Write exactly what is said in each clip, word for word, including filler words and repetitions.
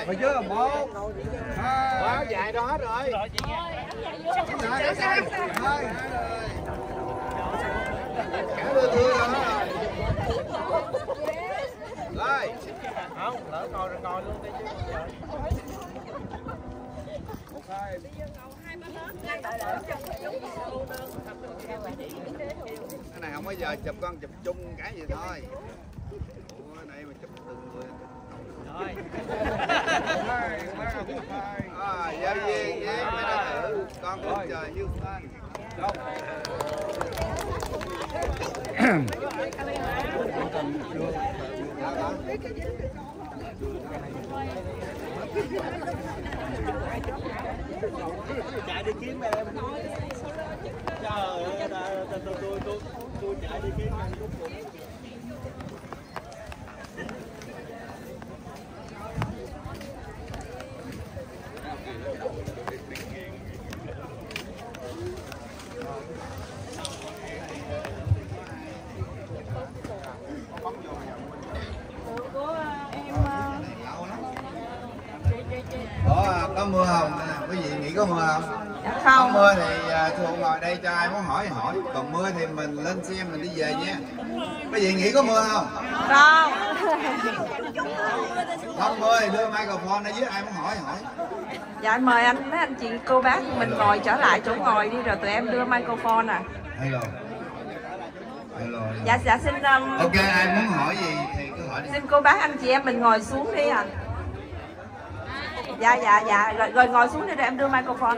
Rồi chứ một hai quá dài đó hết rồi. hai cả đưa tươi rồi. Rồi Không, lỡ ngồi rồi ngồi luôn đi chứ. Cái này không bao giờ chụp con chụp chung cái gì thôi. Ủa, cái này mà chụp từng người. Rồi. À, giao duyên với mấy đứa nữ con con trời như fan. Chạy đi kiếm em. Trời ơi, tôi tôi tôi tôi tôi chạy đi kiếm em. Ủa, có mưa không? Quý vị nghĩ có mưa không? Không. Không mưa thì uh, Thu ngồi đây cho ai muốn hỏi thì hỏi. Còn mưa thì mình lên xe mình đi về nha. Quý vị nghĩ có mưa không? Không. Không mưa thì đưa microphone ở dưới ai muốn hỏi thì hỏi. Dạ mời anh mấy anh chị cô bác mình ngồi trở lại chỗ ngồi đi rồi tụi em đưa microphone à. Hello. Hello. Dạ dạ xin um, Ok, ai muốn hỏi gì thì cứ hỏi đi. xin cô bác anh chị em mình ngồi xuống đi à. Dạ dạ dạ rồi, rồi ngồi xuống đi rồi em đưa microphone.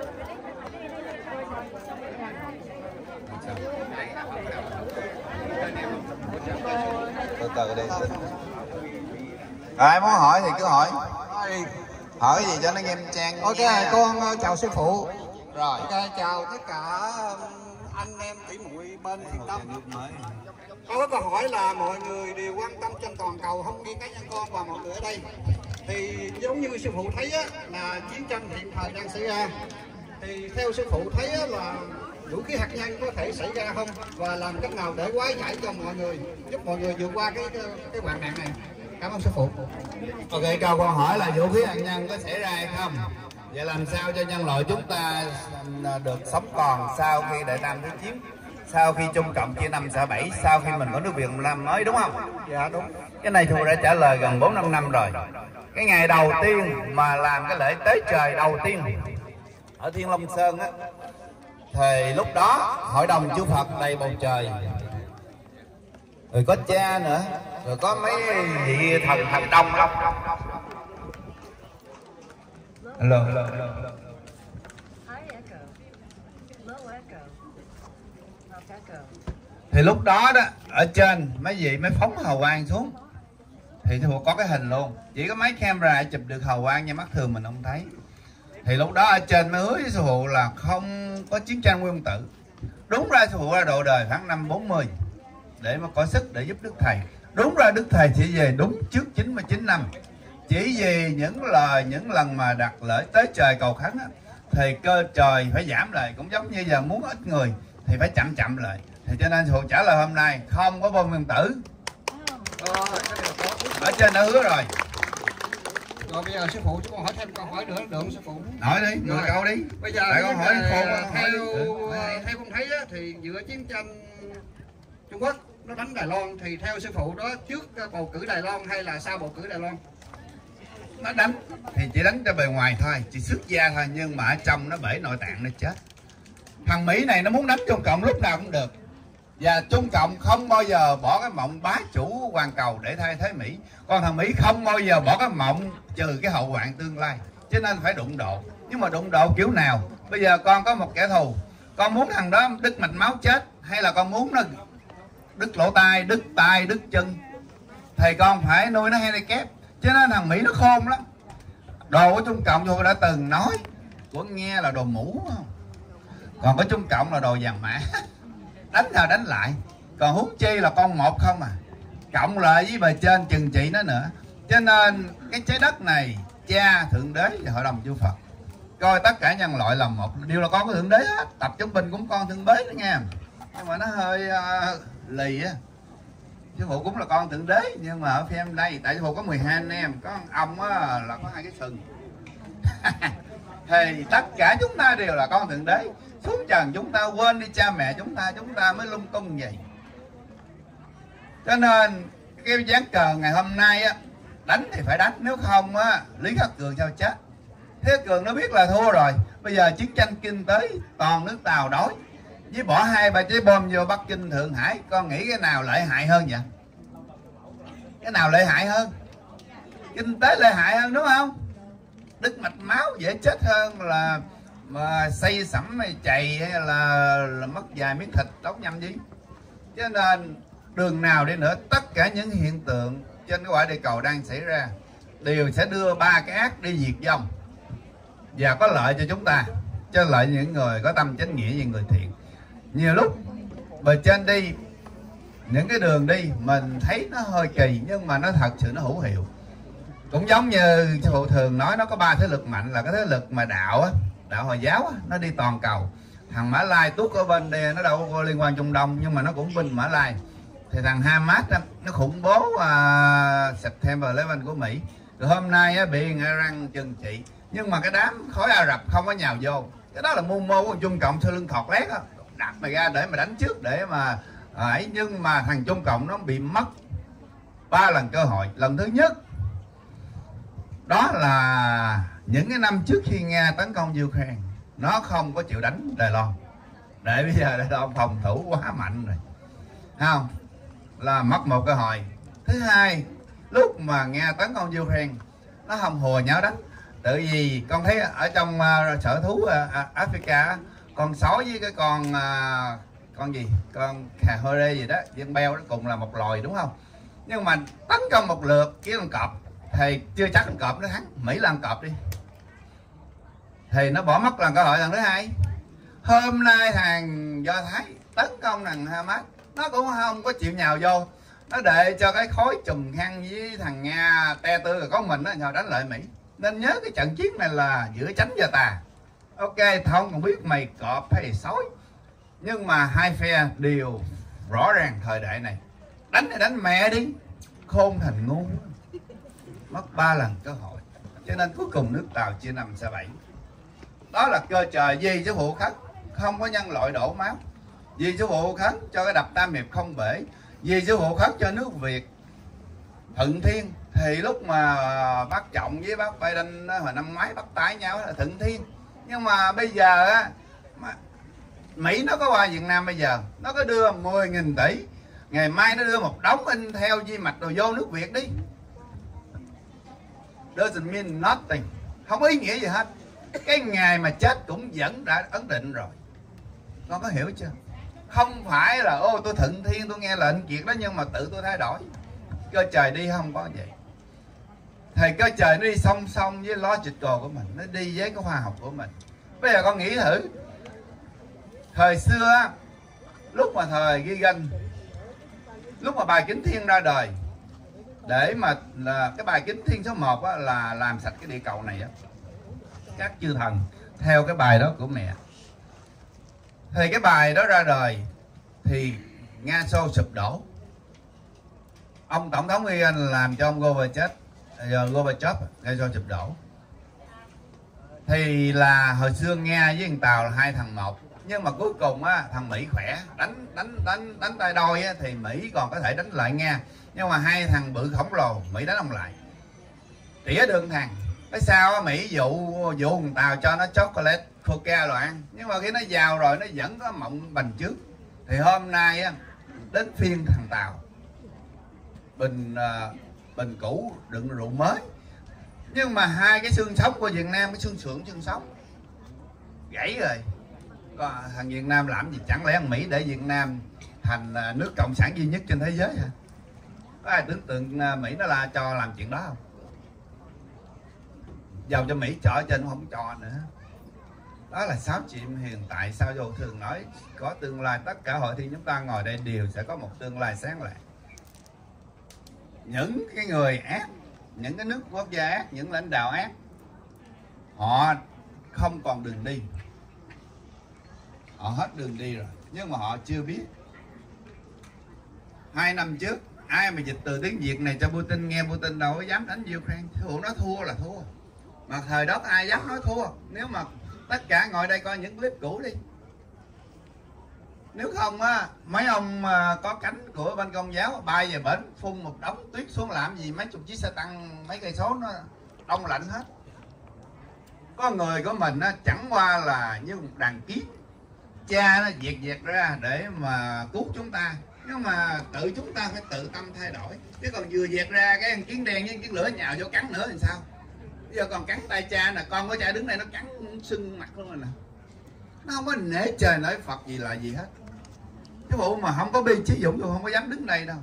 Từ từ đây xin. Ai muốn hỏi thì cứ hỏi. Hỏi gì cho nó nghiêm trang. Ok, con chào sư phụ. Rồi. Ok, chào tất cả anh em tỷ muội bên Thiên Tâm. Con có câu hỏi là mọi người đều quan tâm trên toàn cầu, không riêng cá nhân con và mọi người ở đây. Thì giống như sư phụ thấy á, là chiến tranh hiện thời đang xảy ra. Thì theo sư phụ thấy á, là vũ khí hạt nhân có thể xảy ra không? Và làm cách nào để hóa giải cho mọi người, giúp mọi người vượt qua cái cái, cái hoạn nạn này? Cảm ơn sư phụ. Ok, câu con hỏi là vũ khí hạt nhân có xảy ra hay không? Vậy làm sao cho nhân loại chúng ta được sống còn sau khi Đại Nam Thế Chiến, sau khi Trung Cộng chia năm xẻ bảy, sau khi mình có nước Việt Nam mới, đúng không? Dạ đúng. Cái này Thu đã trả lời gần bốn năm năm rồi. Cái ngày đầu tiên mà làm cái lễ tế trời đầu tiên ở Thiên Long Sơn á, thì lúc đó hội đồng chư Phật đầy bầu trời, rồi có cha nữa, rồi có mấy vị thần thần đông không? Hello, hello, hello. Thì lúc đó đó ở trên mấy vị mới phóng hào quang xuống thì thuộc có cái hình luôn, chỉ có máy camera chụp được hào quang nha, mắt thường mình không thấy. Thì lúc đó ở trên mới hứa với sư phụ là không có chiến tranh nguyên tử. Đúng ra sư phụ ra độ đời khoảng năm bốn mươi để mà có sức để giúp Đức Thầy. Đúng ra Đức Thầy chỉ về đúng trước chín mươi chín năm. Chỉ vì những lời những lần mà đặt lễ tế trời cầu khấn á, thì cơ trời phải giảm lại, cũng giống như giờ muốn ít người thì phải chậm chậm lại. Thì cho nên sư phụ trả lời hôm nay không có bom nguyên tử. Ở trên đã hứa rồi. Rồi bây giờ sư phụ, chúng con hỏi thêm câu hỏi nữa được không sư phụ? Hỏi đi, mười câu đi. Bây giờ tại con hỏi khôn quá, theo hỏi theo con thấy á, thì giữa chiến tranh Trung Quốc nó đánh Đài Loan thì theo sư phụ đó trước bầu cử Đài Loan hay là sau bầu cử Đài Loan? Nó đánh thì chỉ đánh cho bề ngoài thôi, chỉ xuất da thôi, nhưng mà ở trong nó bể nội tạng nó chết. Thằng Mỹ này nó muốn đánh Trung Cộng lúc nào cũng được. Và Trung Cộng không bao giờ bỏ cái mộng bá chủ hoàn cầu để thay thế Mỹ. Còn thằng Mỹ không bao giờ bỏ cái mộng trừ cái hậu hoạn tương lai. Cho nên phải đụng độ. Nhưng mà đụng độ kiểu nào? Bây giờ con có một kẻ thù, con muốn thằng đó đứt mạch máu chết, hay là con muốn nó đứt lỗ tai, đứt tai, đứt chân, thì con phải nuôi nó handicap. Cho nên thằng Mỹ nó khôn lắm. Đồ của Trung Cộng tôi đã từng nói, của nghe là đồ mũ không? Còn có Trung Cộng là đồ vàng mã. Đánh nào đánh lại. Còn huống chi là con một không à, cộng lại với bề trên trừng trị nó nữa. Cho nên cái trái đất này cha, thượng đế và hội đồng chư Phật coi tất cả nhân loại là một, đều là con của thượng đế hết. Tập Trung Bình cũng con thượng đế đó nha, nhưng mà nó hơi uh, lì á. Sư phụ cũng là con Thượng Đế, nhưng mà ở phía em đây tại sư phụ có mười hai anh em, có ông á, là có hai cái sừng. Thì tất cả chúng ta đều là con Thượng Đế. Xuống trần chúng ta quên đi cha mẹ chúng ta, chúng ta mới lung tung vậy. Cho nên cái ván cờ ngày hôm nay á, đánh thì phải đánh, nếu không á Lý Khắc Cường sao chết. Thế Cường nó biết là thua rồi. Bây giờ chiến tranh kinh tế toàn nước Tàu đói, với bỏ hai ba trái bom vô Bắc Kinh, Thượng Hải, con nghĩ cái nào lợi hại hơn vậy? Cái nào lợi hại hơn? Kinh tế lợi hại hơn đúng không? Đứt mạch máu dễ chết hơn là mà xây sẩm hay chày hay là, là mất vài miếng thịt đốt nhâm gì. Cho nên đường nào đi nữa, tất cả những hiện tượng trên cái quả địa cầu đang xảy ra đều sẽ đưa ba cái ác đi diệt vong, và có lợi cho chúng ta, cho lợi những người có tâm chánh nghĩa, những người thiện. Nhiều lúc bề trên đi những cái đường đi mình thấy nó hơi kỳ, nhưng mà nó thật sự nó hữu hiệu. Cũng giống như sư phụ thường nói, nó có ba thế lực mạnh, là cái thế lực mà đạo á, đạo Hồi giáo á, nó đi toàn cầu. Thằng Mã Lai tuốt ở bên đây nó đâu có liên quan Trung Đông, nhưng mà nó cũng binh Mã Lai. Thì thằng Hamas á, nó khủng bố uh, September eleven của Mỹ. Rồi hôm nay á, bị Iran trừng trị, nhưng mà cái đám khối Ả Rập không có nhào vô. Cái đó là mưu mô của Trung Cộng, sau lưng thọt lét á, đạp mày ra để mà đánh trước, để mà ấy. Nhưng mà thằng Trung Cộng nó bị mất ba lần cơ hội. Lần thứ nhất đó là những cái năm trước khi Nga tấn công Ukraine, nó không có chịu đánh Đài Loan, để bây giờ Đài Loan phòng thủ quá mạnh rồi, không, là mất một cơ hội. Thứ hai, lúc mà Nga tấn công Ukraine, nó không hùa nháo đánh. Tự vì con thấy ở trong uh, sở thú uh, Africa, con sói với cái con uh, con gì, con khà hơ rê gì đó, dân beo, nó cùng là một loài đúng không? Nhưng mà tấn công một lượt với con cọp thì chưa chắc con cọp nó thắng. Mỹ là con cọp đi thì nó bỏ mất lần cơ hội lần thứ hai. Hôm nay thằng Do Thái tấn công thằng Hamas, nó cũng không có chịu nhào vô, nó để cho cái khối chùm khăn với thằng Nga te tư rồi có mình nó nhào đánh lại Mỹ. Nên nhớ cái trận chiến này là giữa chánh và tà. Ok, không còn biết mày cọp hay sói, nhưng mà hai phe đều rõ ràng thời đại này. Đánh thì đánh mẹ đi, khôn thành ngu, mất ba lần cơ hội. Cho nên cuối cùng nước Tàu chia năm xẻ bảy. Đó là cơ trời vì sư phụ khấn không có nhân loại đổ máu, vì sư phụ khấn cho cái đập Tam Hiệp không bể, vì sư phụ khấn cho nước Việt thuận thiên. Thì lúc mà bác Trọng với bác Biden hồi năm ngoái bắt tái nhau là thuận thiên. Nhưng mà bây giờ á, Mỹ nó có qua Việt Nam, bây giờ nó có đưa mười nghìn tỷ, ngày mai nó đưa một đống in theo di mạch rồi vô nước Việt đi, doesn't mean nothing, không có ý nghĩa gì hết. Cái ngày mà chết cũng vẫn đã ấn định rồi, con có hiểu chưa? Không phải là ô tôi thuận thiên, tôi nghe lệnh kiệt đó, nhưng mà tự tôi thay đổi. Cơ trời đi không có vậy. Thì cơ trời nó đi song song với logical của mình, nó đi với cái khoa học của mình. Bây giờ con nghĩ thử, thời xưa lúc mà thời ghi gân, lúc mà bài Kính Thiên ra đời, để mà là cái bài Kính Thiên số một á, là làm sạch cái địa cầu này á, các chư thần theo cái bài đó của mẹ. Thì cái bài đó ra đời thì Nga Xô sụp đổ. Ông tổng thống Reagan làm cho ông Gorbachev Gorbachev Nga Xô sụp đổ. Thì là hồi xưa Nga với thằng Tàu là hai thằng một, nhưng mà cuối cùng á, thằng Mỹ khỏe, đánh đánh đánh đánh tay đôi á, thì Mỹ còn có thể đánh lại Nga. Nhưng mà hai thằng bự khổng lồ, Mỹ đánh ông lại, tỉa đường thằng. Cái sao á, Mỹ dụ dụ thằng Tàu cho nó chocolate coca rồi ăn, nhưng mà khi nó giàu rồi nó vẫn có mộng bành trước. Thì hôm nay á, đến phiên thằng Tàu, bình uh, bình cũ đựng rượu mới. Nhưng mà hai cái xương sống của Việt Nam, cái xương sườn xương sống gãy rồi. Còn thằng Việt Nam làm gì? Chẳng lẽ thằng Mỹ để Việt Nam thành uh, nước cộng sản duy nhất trên thế giới hả? Có ai tưởng tượng uh, Mỹ nó là cho làm chuyện đó không? Giàu cho Mỹ chở trên không cho nữa. Đó là sáu chuyện hiện tại. Sao vô thường nói có tương lai, tất cả hội thi chúng ta ngồi đây đều sẽ có một tương lai sáng lạng. Những cái người ác, những cái nước quốc gia ác, những lãnh đạo ác, họ không còn đường đi, họ hết đường đi rồi, nhưng mà họ chưa biết. Hai năm trước ai mà dịch từ tiếng Việt này cho Putin nghe, Putin đâu có dám đánh Ukraine. Thua nó thua là thua, mà thời đó ai dám nói thua. Nếu mà tất cả ngồi đây coi những clip cũ đi, nếu không á mấy ông mà có cánh của bên Công giáo bay về bển phun một đống tuyết xuống làm gì, mấy chục chiếc xe tăng mấy cây số nó đông lạnh hết. Có người của mình á chẳng qua là như một đàn kiến, cha nó diệt diệt ra để mà cứu chúng ta, nhưng mà tự chúng ta phải tự tâm thay đổi. Chứ còn vừa diệt ra cái kiến đen với kiến lửa nhào vô cắn nữa thì sao? Bây giờ còn cắn tay cha nè, con của cha đứng đây nó cắn sưng mặt luôn rồi nè. Nó không có nể trời nể Phật gì là gì hết. Cái vụ mà không có bi trí dũng tôi không có dám đứng đây đâu.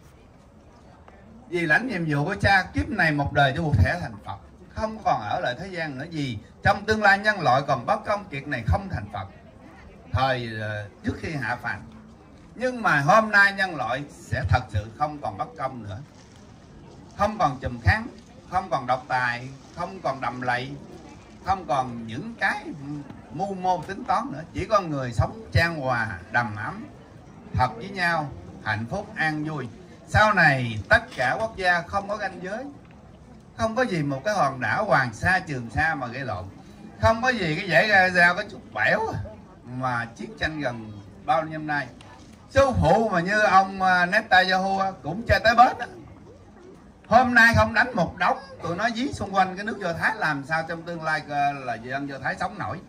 Vì lãnh nhiệm vụ của cha kiếp này một đời cho buộc thể thành Phật, không còn ở lại thế gian nữa. Gì trong tương lai nhân loại còn bất công, kiệt này không thành Phật thời uh, trước khi hạ phàm. Nhưng mà hôm nay nhân loại sẽ thật sự không còn bất công nữa, không còn trùm kháng, không còn độc tài, không còn đầm lầy, không còn những cái mưu mô tính toán nữa. Chỉ có người sống chan hòa, đầm ấm, thật với nhau, hạnh phúc, an vui. Sau này tất cả quốc gia không có ranh giới, không có gì một cái hòn đảo Hoàng Sa, Trường Sa mà gây lộn, không có gì cái dãy Gaza có chút bẻo mà chiến tranh gần bao nhiêu năm nay. Sư phụ mà như ông Netanyahu cũng chơi tới bến đó. Hôm nay không đánh một đống, tụi nó dí xung quanh cái nước Do Thái, làm sao trong tương lai là dân Do Thái sống nổi?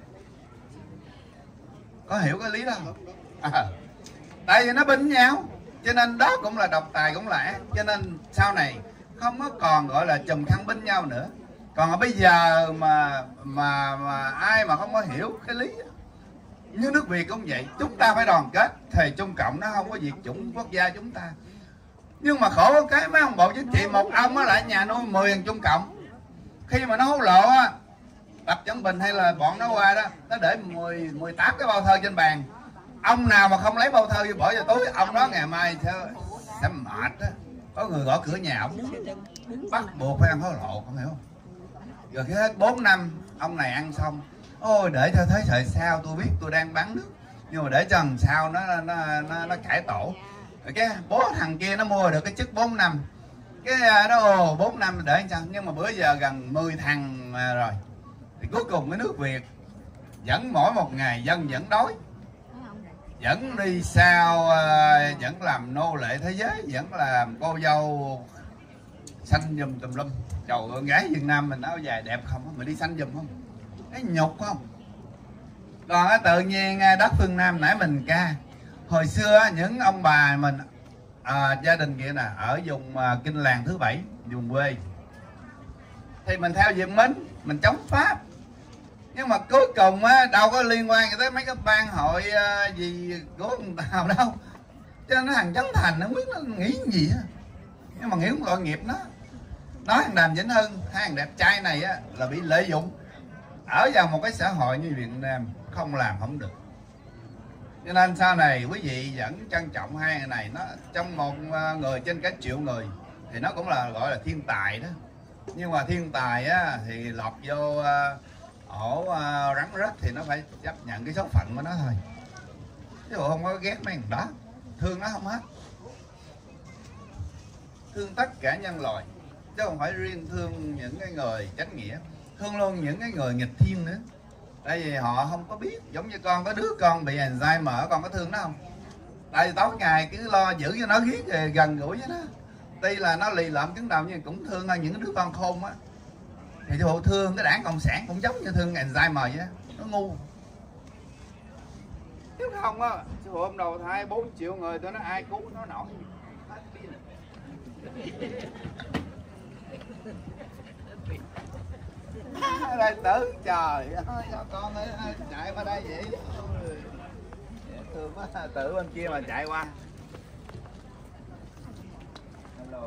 Có hiểu cái lý đó không? À, tại vì nó binh nhau, cho nên đó cũng là độc tài, cũng là ác. Cho nên sau này không có còn gọi là chùm khăn binh nhau nữa. Còn bây giờ mà mà mà ai mà không có hiểu cái lý, như nước Việt cũng vậy, chúng ta phải đoàn kết thì Trung Cộng nó không có diệt chủng quốc gia chúng ta. Nhưng mà khổ cái mấy ông bộ chính trị, một ông á lại nhà nuôi mười thằng Trung Cộng, khi mà nó hối lộ á, Tập Cận Bình hay là bọn nó qua đó, nó để mười, mười tám cái bao thơ trên bàn. Ông nào mà không lấy bao thơ vô bỏ vào túi, ông đó ngày mai sẽ, sẽ mệt á. Có người gõ cửa nhà ông bắt buộc phải ăn hối lộ, không hiểu không? Rồi khi hết bốn năm ông này ăn xong, ôi để cho thế hệ sau tôi biết tôi đang bán nước, nhưng mà để cho thằng sau nó nó nó, nó cải tổ. Rồi cái bố thằng kia nó mua được cái chức bốn năm, cái nó ồ bốn năm để sao? Nhưng mà bữa giờ gần mười thằng rồi, thì cuối cùng cái nước Việt vẫn mỗi một ngày dân vẫn đói, vẫn đi sau, vẫn làm nô lệ thế giới, vẫn làm cô dâu xanh giùm tùm lum. Trời ơi, con gái Việt Nam mình áo dài đẹp không? Mình đi xanh giùm không? Thấy nhục không? Còn tự nhiên đất phương Nam nãy mình ca, hồi xưa những ông bà mình à, gia đình kia nè ở vùng à, Kinh Làng thứ bảy, vùng quê, thì mình theo Việt Minh, mình chống Pháp. Nhưng mà cuối cùng á, đâu có liên quan tới mấy cái ban hội à, gì của ông Tàu đâu. Cho nên thằng Trấn Thành nó biết nó nghĩ gì á, nhưng mà nghĩ cũng tội nghiệp nó. Nói thằng Đàm Vĩnh Hưng, hai thằng đẹp trai này á, là bị lợi dụng ở vào một cái xã hội như Việt Nam, không làm không được. Cho nên sau này quý vị vẫn trân trọng hai người này. Nó trong một người trên cả triệu người thì nó cũng là gọi là thiên tài đó. Nhưng mà thiên tài á, thì lọt vô ổ rắn rết thì nó phải chấp nhận cái số phận của nó thôi. Chứ không có ghét mấy thằng đó, thương nó không hết. Thương tất cả nhân loại, chứ không phải riêng thương những cái người chánh nghĩa. Thương luôn những cái người nghịch thiên nữa. Tại vì họ không có biết. Giống như con có đứa con bị Alzheimer, con có thương nó không? Tại vì tối ngày cứ lo giữ cho nó ghét rồi gần gũi với nó. Tuy là nó lì lợm cứng đầu nhưng cũng thương hơn những đứa con khôn á. Thì hộ thương cái đảng Cộng sản cũng giống như thương Alzheimer vậy đó. Nó ngu. Nếu không á, hôm đầu thai bốn triệu người tụi nó ai cứu nó nổi. Đây tử, trời ơi, sao con ấy chạy qua đây vậy? Thương quá, tử bên kia mà chạy qua. Hello.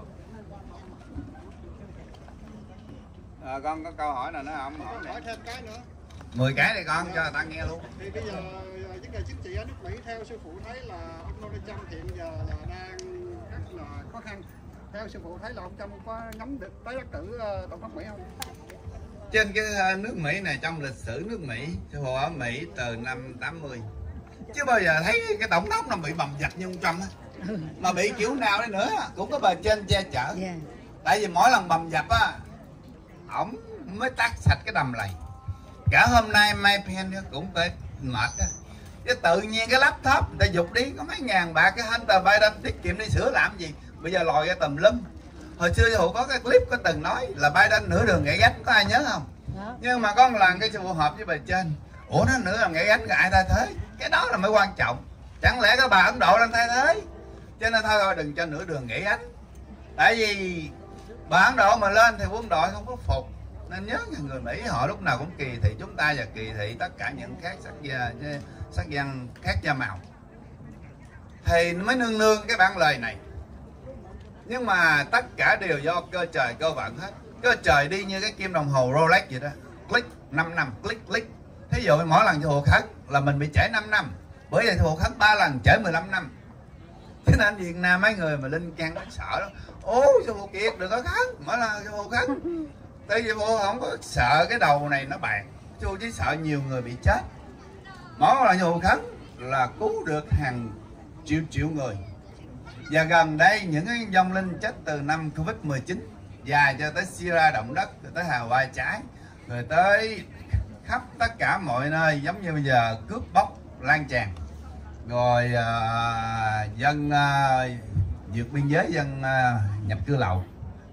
À, con có câu hỏi nào nữa không? Hỏi, hỏi thêm cái nữa. mười cái thì con cho người ta nghe luôn. Thì bây giờ vấn đề chính trị ở nước Mỹ theo sư phụ thấy là ông Donald Trump hiện giờ là đang rất là khó khăn. Theo sư phụ thấy là ông Trump có nhắm được tới đắc cử tổng thống Mỹ không? Trên cái nước Mỹ này, trong lịch sử nước Mỹ, sư phụ ở Mỹ từ năm tám mươi chưa bao giờ thấy cái tổng thống nào bị bầm dập như ông Trump á. mà bị kiểu nào đi nữa cũng có bề trên che chở. Yeah. Tại vì mỗi lần bầm dập á, ổng mới tắt sạch cái đầm lầy. Cả hôm nay Mai Pen cũng phải mệt á. Chứ tự nhiên cái laptop người ta dục đi có mấy ngàn bạc, cái Hunter Biden tiết kiệm đi sửa làm gì, bây giờ lòi ra tùm lum. Hồi xưa Sư Phụ có cái clip có từng nói là Biden nửa đường gãy gánh, có ai nhớ không? Đó. Nhưng mà có một lần cái Sư Phụ họp với bề trên, ủa nó nửa đường gãy gánh ai thay thế? Cái đó là mới quan trọng. Chẳng lẽ cái bà Ấn Độ đang thay thế? Cho nên thôi thôi đừng cho nửa đường gãy gánh. Tại vì bà Ấn Độ mà lên thì quân đội không có phục. Nên nhớ người Mỹ họ lúc nào cũng kỳ thị chúng ta và kỳ thị tất cả những khác sắc da, sắc dân khác da màu. Thì mới nương nương cái bản lời này. Nhưng mà tất cả đều do cơ trời cơ vận hết. Cơ trời đi như cái kim đồng hồ Rolex vậy đó. Click năm năm, click click. Thí dụ mỗi lần Sư Phụ khấn là mình bị trễ năm năm. Bởi vậy Sư Phụ khấn ba lần trễ mười lăm năm. Thế nên Việt Nam mấy người mà linh can nó sợ đó. Ô Sư Phụ Kiệt đừng có khấn, mỗi lần Sư Phụ khấn. Tại vì Sư Phụ không có sợ cái đầu này nó bạc. Sư Phụ chỉ sợ nhiều người bị chết. Mỗi lần Sư Phụ khấn là cứu được hàng triệu triệu người. Và gần đây những cái vong linh chết từ năm Covid mười chín dài cho tới Syria động đất, rồi tới Hawaii cháy, rồi tới khắp tất cả mọi nơi giống như bây giờ cướp bóc lan tràn, rồi uh, dân uh, vượt biên giới, dân uh, nhập cư lậu.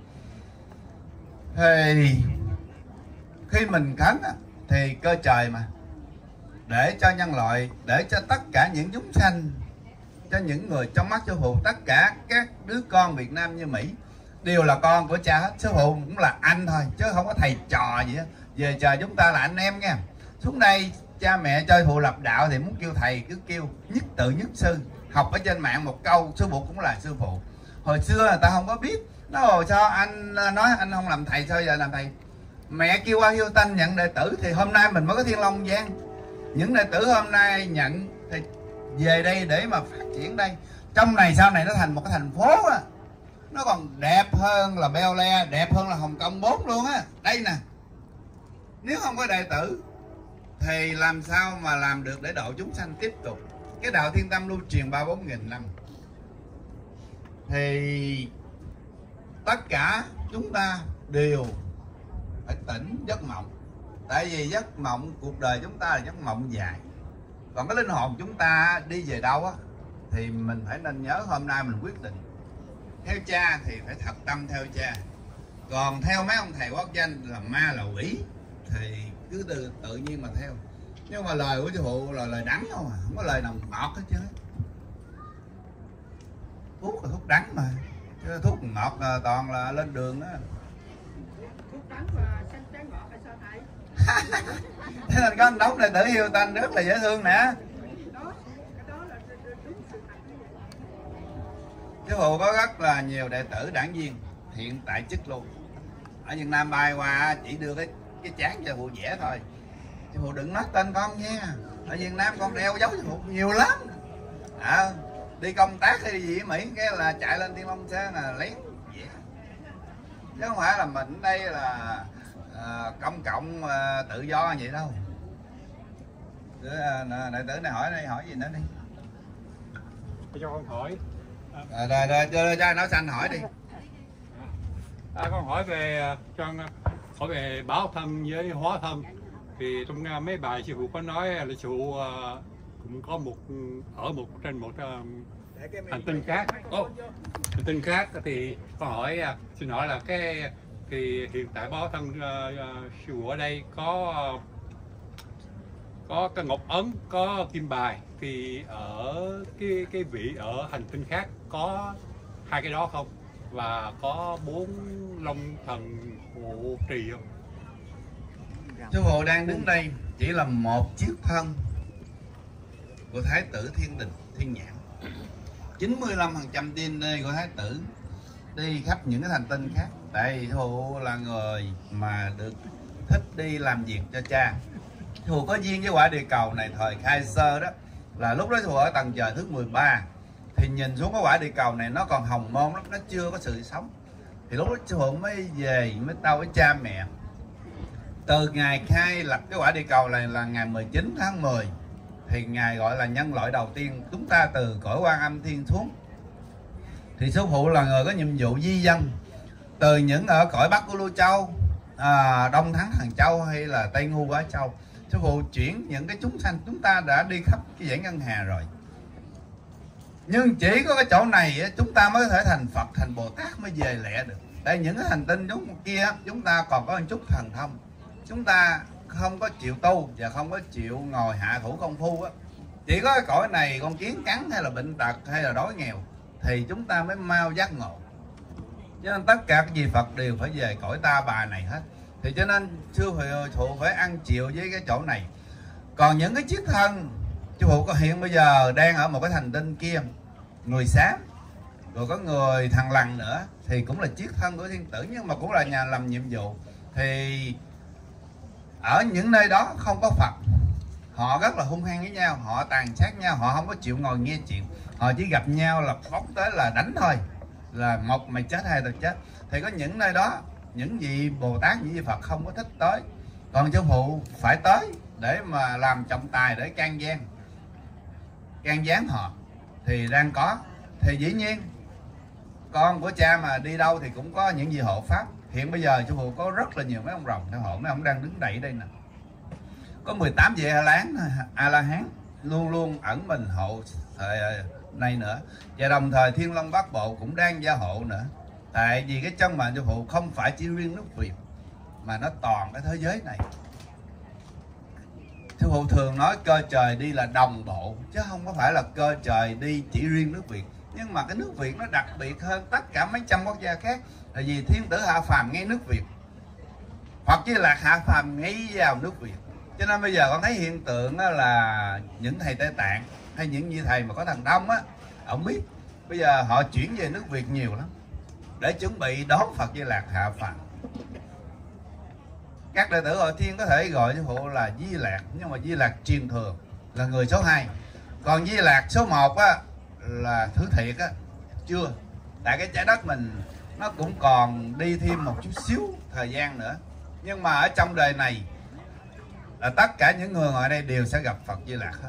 Thì khi mình khấn thì cơ trời mà để cho nhân loại, để cho tất cả những chúng sanh, cho những người trong mắt Sư Phụ, tất cả các đứa con Việt Nam như Mỹ đều là con của cha hết. Sư Phụ cũng là anh thôi chứ không có thầy trò gì hết. Về trời chúng ta là anh em nha. Xuống đây cha mẹ cho Sư Phụ lập đạo thì muốn kêu thầy cứ kêu nhất tự nhất sư. Học ở trên mạng một câu Sư Phụ cũng là Sư Phụ. Hồi xưa người ta không có biết. Nó sao anh nói anh không làm thầy, sao giờ làm thầy? Mẹ kêu qua Hiếu Tanh nhận đệ tử thì hôm nay mình mới có Thiên Long Giang. Những đệ tử hôm nay nhận thì về đây để mà phát triển đây. Trong này sau này nó thành một cái thành phố á, nó còn đẹp hơn là Bel Air, đẹp hơn là Hồng Kông bốn luôn á. Đây nè, nếu không có đệ tử thì làm sao mà làm được để độ chúng sanh tiếp tục. Cái đạo Thiên Tâm lưu truyền ba bốn nghìn năm. Thì tất cả chúng ta đều phải tỉnh giấc mộng. Tại vì giấc mộng, cuộc đời chúng ta là giấc mộng dài. Còn cái linh hồn chúng ta đi về đâu á thì mình phải nên nhớ hôm nay mình quyết định. Theo cha thì phải thật tâm theo cha. Còn theo mấy ông thầy quốc danh là ma là quỷ thì cứ tự, tự nhiên mà theo. Nhưng mà lời của Sư Phụ là lời đắng không à, không có lời nào ngọt hết chứ. Thuốc là thuốc đắng mà, chứ thuốc ngọt là toàn là lên đường đó. Thuốc đắng và xanh trái ngọt hay sao thầy? Thế nên có anh đóng đệ tử Hiếu Tanh rất là dễ thương nè. Sư Phụ có rất là nhiều đệ tử đảng viên hiện tại chức luôn. Ở Việt Nam bay qua chỉ đưa cái cái chán cho Sư Phụ vẽ thôi. Sư Phụ đừng nói tên con nha. Ở Việt Nam con đeo dấu Sư Phụ nhiều lắm. À, đi công tác hay gì ở Mỹ cái là chạy lên Thiên Long Sơn là lén vẽ. Chứ không phải là mình đây là à, công cộng à, tự do vậy đâu. Đệ tử này hỏi đây, hỏi gì nữa đi. Cho con hỏi. À, rồi rồi cho cho nói xanh hỏi đi. À, con hỏi về cho hỏi về báo thân với hóa thân. Thì trong mấy bài Sư Phụ có nói là Sư Phụ uh, cũng có một ở một trên một uh, hành tinh khác. Oh, hành tinh khác thì con hỏi uh, xin hỏi là cái thì hiện tại báo thân uh, Sư Phụ ở đây có uh, có cái ngọc ấn, có kim bài, thì ở cái cái vị ở hành tinh khác có hai cái đó không, và có bốn long thần hộ trì không? Sư Phụ đang đứng đây chỉ là một chiếc thân của Thái tử Thiên Đình, Thiên Nhãn. chín mươi lăm phần trăm đê en a của Thái tử đi khắp những cái hành tinh khác. Tại vì Sư Phụ là người mà được thích đi làm việc cho cha. Sư Phụ có duyên với quả địa cầu này thời khai sơ đó, là lúc đó Sư Phụ ở tầng trời thứ mười ba thì nhìn xuống cái quả địa cầu này nó còn hồng môn lắm, nó chưa có sự sống. Thì lúc đó Sư Phụ mới về mới tao với cha mẹ. Từ ngày khai lập cái quả địa cầu này là ngày mười chín tháng mười thì ngày gọi là nhân loại đầu tiên chúng ta từ cõi Quan Âm Thiên xuống. Thì sư phụ là người có nhiệm vụ di dân từ những ở cõi Bắc của Lưu Châu, à, Đông Thắng Hàng Châu hay là Tây Ngu Quá Châu. Sư phụ chuyển những cái chúng sanh, chúng ta đã đi khắp cái dãy ngân hà rồi, nhưng chỉ có cái chỗ này chúng ta mới có thể thành Phật, thành Bồ Tát mới về lẹ được. Tại những cái hành tinh chúng kia chúng ta còn có một chút thần thông, chúng ta không có chịu tu và không có chịu ngồi hạ thủ công phu á. Chỉ có cái cõi này con kiến cắn hay là bệnh tật hay là đói nghèo thì chúng ta mới mau giác ngộ. Cho nên tất cả các vị Phật đều phải về cõi ta bà này hết. Thì cho nên sư phụ phải ăn chịu với cái chỗ này. Còn những cái chiếc thân sư phụ có hiện bây giờ đang ở một cái hành tinh kia, người xám, rồi có người thằng lằn nữa, thì cũng là chiếc thân của thiên tử, nhưng mà cũng là nhà làm nhiệm vụ. Thì ở những nơi đó không có Phật, họ rất là hung hăng với nhau, họ tàn sát nhau, họ không có chịu ngồi nghe chuyện, họ chỉ gặp nhau là phóng tới là đánh thôi, là một mày chết hai tao chết. Thì có những nơi đó những vị Bồ Tát, những vị Phật không có thích tới, còn sư phụ phải tới để mà làm trọng tài, để can gian can gián họ thì đang có. Thì dĩ nhiên con của cha mà đi đâu thì cũng có những vị hộ pháp. Hiện bây giờ sư phụ có rất là nhiều mấy ông rồng theo hộ, mấy ông đang đứng đậy đây nè, có mười tám vị A-la-hán A-la-hán luôn luôn ẩn mình hộ thời này nữa, và đồng thời Thiên Long Bát Bộ cũng đang gia hộ nữa. Tại vì cái chân mệnh sư phụ không phải chỉ riêng nước Việt mà nó toàn cái thế giới này. Sư phụ thường nói cơ trời đi là đồng bộ, chứ không có phải là cơ trời đi chỉ riêng nước Việt. Nhưng mà cái nước Việt nó đặc biệt hơn tất cả mấy trăm quốc gia khác, là vì thiên tử hạ phàm ngay nước Việt, hoặc chứ là hạ phàm ngay vào nước Việt. Cho nên bây giờ con thấy hiện tượng là những thầy Tây Tạng hay những như thầy mà có thần Đông á, ông biết bây giờ họ chuyển về nước Việt nhiều lắm để chuẩn bị đón Phật Di Lạc hạ phàm. Các đệ tử Hội Thiên có thể gọi sư phụ là Di Lạc, nhưng mà Di Lạc truyền thường là người số hai. Còn Di Lạc số một á là thứ thiệt á chưa. Tại cái trái đất mình nó cũng còn đi thêm một chút xíu thời gian nữa. Nhưng mà ở trong đời này là tất cả những người ở đây đều sẽ gặp Phật Di Lạc hết.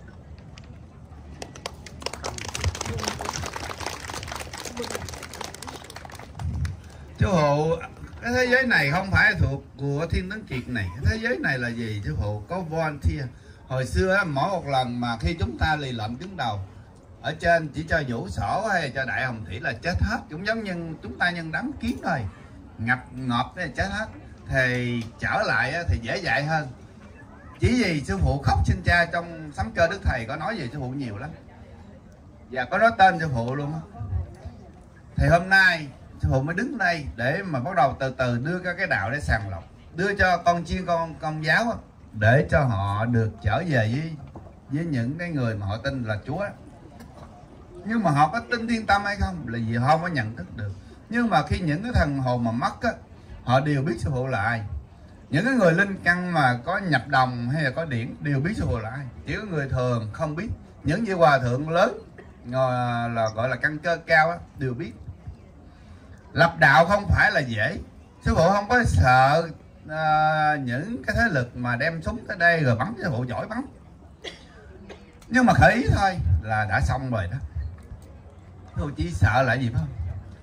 Sư phụ, cái thế giới này không phải thuộc của Thiên Tấn Kiệt này. Cái thế giới này là gì sư phụ? Có volunteer. Hồi xưa mỗi một lần mà khi chúng ta lì lợm đứng đầu ở trên chỉ cho vũ sổ hay cho đại hồng thủy là chết hết, cũng giống như chúng ta nhân đám kiến thôi, ngập ngọt là chết hết. Thì trở lại thì dễ dạy hơn. Chỉ vì sư phụ khóc xin cha trong sấm cơ Đức Thầy có nói về sư phụ nhiều lắm, và có nói tên sư phụ luôn á. Thì hôm nay sư phụ mới đứng đây để mà bắt đầu từ từ đưa các cái đạo để sàng lọc, đưa cho con chiên con công giáo á, để cho họ được trở về với với những cái người mà họ tin là Chúa. Nhưng mà họ có tin thiên tâm hay không là gì họ không có nhận thức được. Nhưng mà khi những cái thần hồn mà mất á, họ đều biết sư phụ là ai. Những cái người linh căn mà có nhập đồng hay là có điển đều biết sư phụ là ai. Chỉ có người thường không biết. Những vị hòa thượng lớn là gọi là căn cơ cao á, đều biết. Lập đạo không phải là dễ. Sư phụ không có sợ uh, những cái thế lực mà đem súng tới đây rồi bắn. Sư phụ giỏi bắn, nhưng mà khởi ý thôi là đã xong rồi đó. Sư phụ chỉ sợ là gì phải không?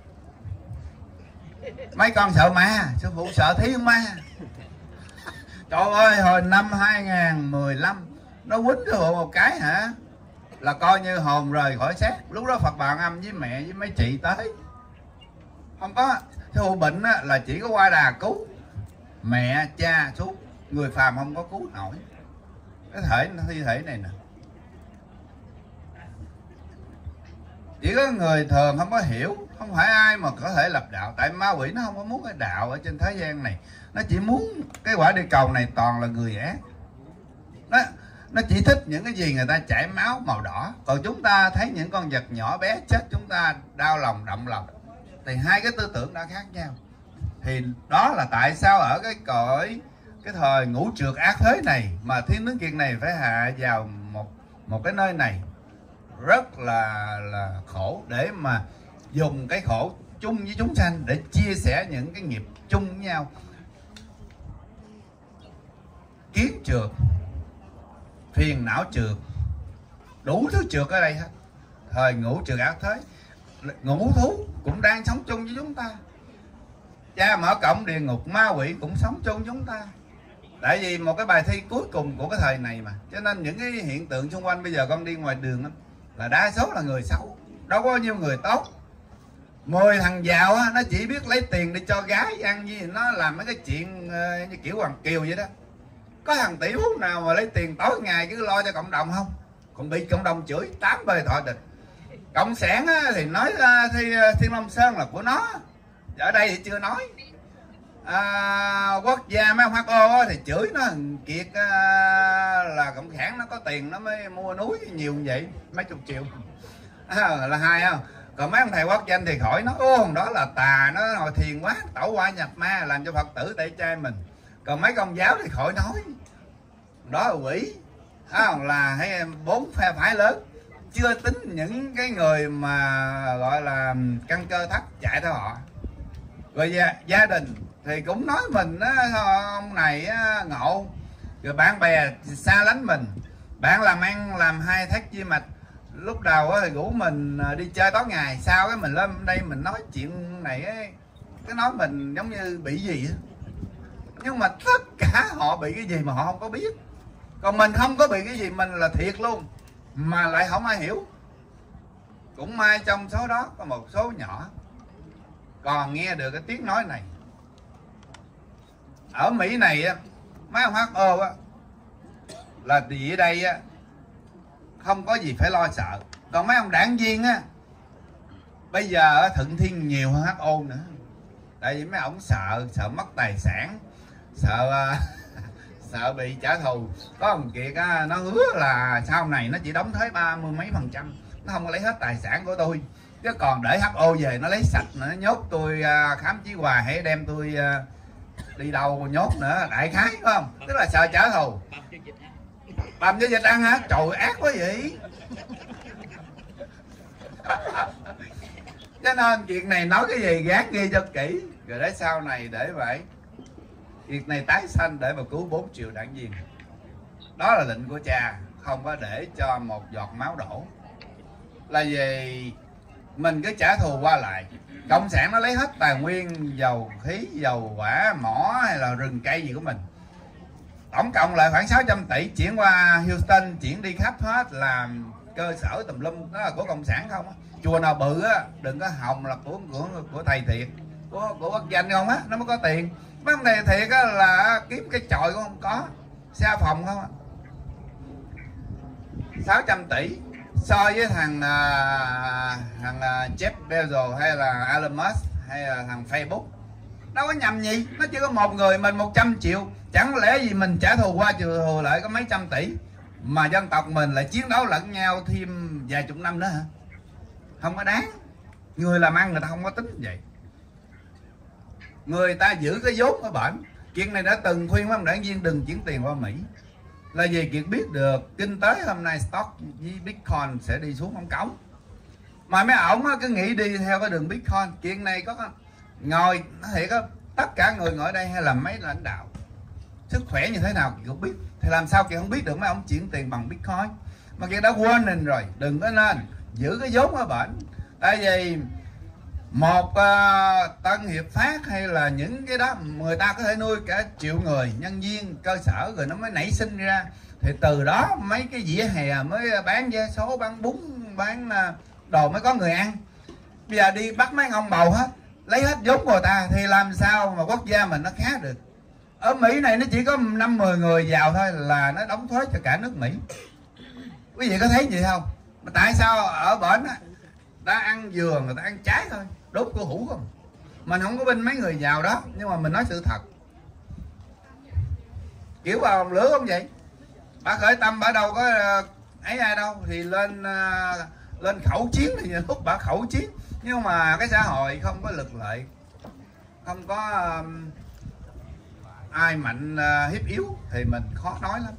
Mấy con sợ ma, sư phụ sợ thiên ma. Trời ơi, hồi năm hai nghìn mười lăm nó quýnh sư phụ một cái hả là coi như hồn rời khỏi xác. Lúc đó Phật Bạn Âm với mẹ với mấy chị tới. Không có, sư phụ bệnh á, là chỉ có qua đà cứu, mẹ cha xuống, người phàm không có cứu nổi cái thể thi thể này nè. Chỉ có người thường không có hiểu, không phải ai mà có thể lập đạo. Tại ma quỷ nó không có muốn cái đạo ở trên thế gian này, nó chỉ muốn cái quả địa cầu này toàn là người ác. Nó nó chỉ thích những cái gì người ta chảy máu màu đỏ. Còn chúng ta thấy những con vật nhỏ bé chết, chúng ta đau lòng động lòng. Thì hai cái tư tưởng đã khác nhau. Thì đó là tại sao ở cái cõi cái thời ngũ trược ác thế này mà Thiên Tướng Kiệt này phải hạ vào một một cái nơi này rất là là khổ, để mà dùng cái khổ chung với chúng sanh để chia sẻ những cái nghiệp chung với nhau. Kiến trược, phiền não trược, đủ thứ trược ở đây hết. Thời ngũ trược ác thế, ngũ thú cũng đang sống chung với chúng ta. Cha mở cổng địa ngục, ma quỷ cũng sống chung với chúng ta. Tại vì một cái bài thi cuối cùng của cái thời này mà. Cho nên những cái hiện tượng xung quanh bây giờ con đi ngoài đường đó, là đa số là người xấu, đâu có bao nhiêu người tốt. Mười thằng giàu á, nó chỉ biết lấy tiền để cho gái ăn, gì nó làm mấy cái chuyện uh, như kiểu Hoàng Kiều vậy đó. Có thằng tỷ phú nào mà lấy tiền tối ngày cứ lo cho cộng đồng không? Còn bị cộng đồng chửi tám bề thọ địch. Cộng sản á, thì nói uh, thì uh, Thiên Long Sơn là của nó, ở đây thì chưa nói. À, quốc gia mấy ông hát o á, thì chửi nó kiệt uh, là cộng sản nó có tiền nó mới mua núi nhiều như vậy, mấy chục triệu à, là hai không. Còn mấy ông thầy quốc danh thì khỏi nói, ô đó là tà, nó ngồi thiền quá, tẩu qua nhập ma làm cho Phật tử tẩy chay mình. Còn mấy công giáo thì khỏi nói, đó là quỷ à, là hay bốn phe phái lớn, chưa tính những cái người mà gọi là căn cơ thấp chạy theo họ. Rồi gia, gia đình thì cũng nói mình á, ông này á, ngộ. Rồi bạn bè xa lánh mình, bạn làm ăn làm hai thác chi mạch. Lúc đầu thì rủ mình đi chơi tối ngày, sau cái mình lên đây mình nói chuyện này ấy, cái nói mình giống như bị gì á. Nhưng mà tất cả họ bị cái gì mà họ không có biết. Còn mình không có bị cái gì, mình là thiệt luôn, mà lại không ai hiểu. Cũng may trong số đó có một số nhỏ còn nghe được cái tiếng nói này. Ở Mỹ này á, mấy ông hát o á, là vì ở đây á không có gì phải lo sợ. Còn mấy ông đảng viên á, bây giờ thuận thiên nhiều hơn hát o nữa. Tại vì mấy ông sợ, sợ mất tài sản, sợ sợ bị trả thù. Có một Kiệt á, nó hứa là sau này nó chỉ đóng thuế ba mươi mấy phần trăm, nó không có lấy hết tài sản của tôi. Chứ còn để hát o về nó lấy sạch, nó nhốt tôi khám chí hòa, hay đem tôi đi đâu nhốt nữa, đại khái phải không? Tức là sợ trả thù. Bầm cho dịch ăn hả? Trời ác quá vậy. Cho nên chuyện này nói cái gì gán ghi cho kỹ, rồi để sau này để vậy việc này tái sanh để mà cứu bốn triệu đảng viên. Đó là lệnh của cha, không có để cho một giọt máu đổ. Là vì mình cứ trả thù qua lại. Cộng sản nó lấy hết tài nguyên dầu khí, dầu hỏa, mỏ hay là rừng cây gì của mình. Tổng cộng lại khoảng sáu trăm tỷ chuyển qua Houston, chuyển đi khắp hết, làm cơ sở tùm lum, đó là của cộng sản không á. Chùa nào bự á, đừng có hồng là của của của thầy thiệt, của của quốc danh không á, nó mới có tiền. Mấy ông này thiệt á là kiếm cái chòi cũng không có, xa phòng không á. sáu trăm tỷ so với thằng uh, thằng uh, Jeff Bezos hay là Elon Musk hay là thằng Facebook đâu có nhầm gì. Nó chỉ có một người mình một trăm triệu, chẳng lẽ gì mình trả thù qua trừ thù lại có mấy trăm tỷ mà dân tộc mình lại chiến đấu lẫn nhau thêm vài chục năm nữa hả? Không có đáng. Người làm ăn người ta không có tính vậy. Người ta giữ cái vốn ở bển. Chuyện này đã từng khuyên mấy ông đảng viên đừng chuyển tiền qua Mỹ, là vì Kiệt biết được kinh tế hôm nay stock với Bitcoin sẽ đi xuống không cống. Mà mấy ổng cứ nghĩ đi theo cái đường Bitcoin. Chuyện này có ngồi thiệt á, tất cả người ngồi ở đây hay là mấy lãnh đạo sức khỏe như thế nào Kiệt cũng biết, thì làm sao Kiệt không biết được mấy ông chuyển tiền bằng Bitcoin. Mà Kiệt đã quên mình rồi, đừng có nên giữ cái vốn ở bển. Tại vì một uh, Tân Hiệp Phát hay là những cái đó người ta có thể nuôi cả triệu người nhân viên cơ sở, rồi nó mới nảy sinh ra, thì từ đó mấy cái vỉa hè mới bán vé số, bán bún, bán uh, đồ mới có người ăn. Bây giờ đi bắt mấy ông bầu hết, lấy hết vốn người ta, thì làm sao mà quốc gia mình nó khá được. Ở Mỹ này nó chỉ có năm mười người giàu thôi là nó đóng thuế cho cả nước Mỹ. Quý vị có thấy gì không? Mà tại sao ở bển á, ta ăn dừa, người ta ăn trái thôi, đốt cổ hủ không? Mình không có bên mấy người giàu đó, nhưng mà mình nói sự thật. Kiểu vào lửa không vậy? Bà khởi tâm bà đâu có ấy ai đâu, thì lên lên khẩu chiến thì lúc bà khẩu chiến. Nhưng mà cái xã hội không có lực lợi, không có um, ai mạnh uh, hiếp yếu thì mình khó nói lắm.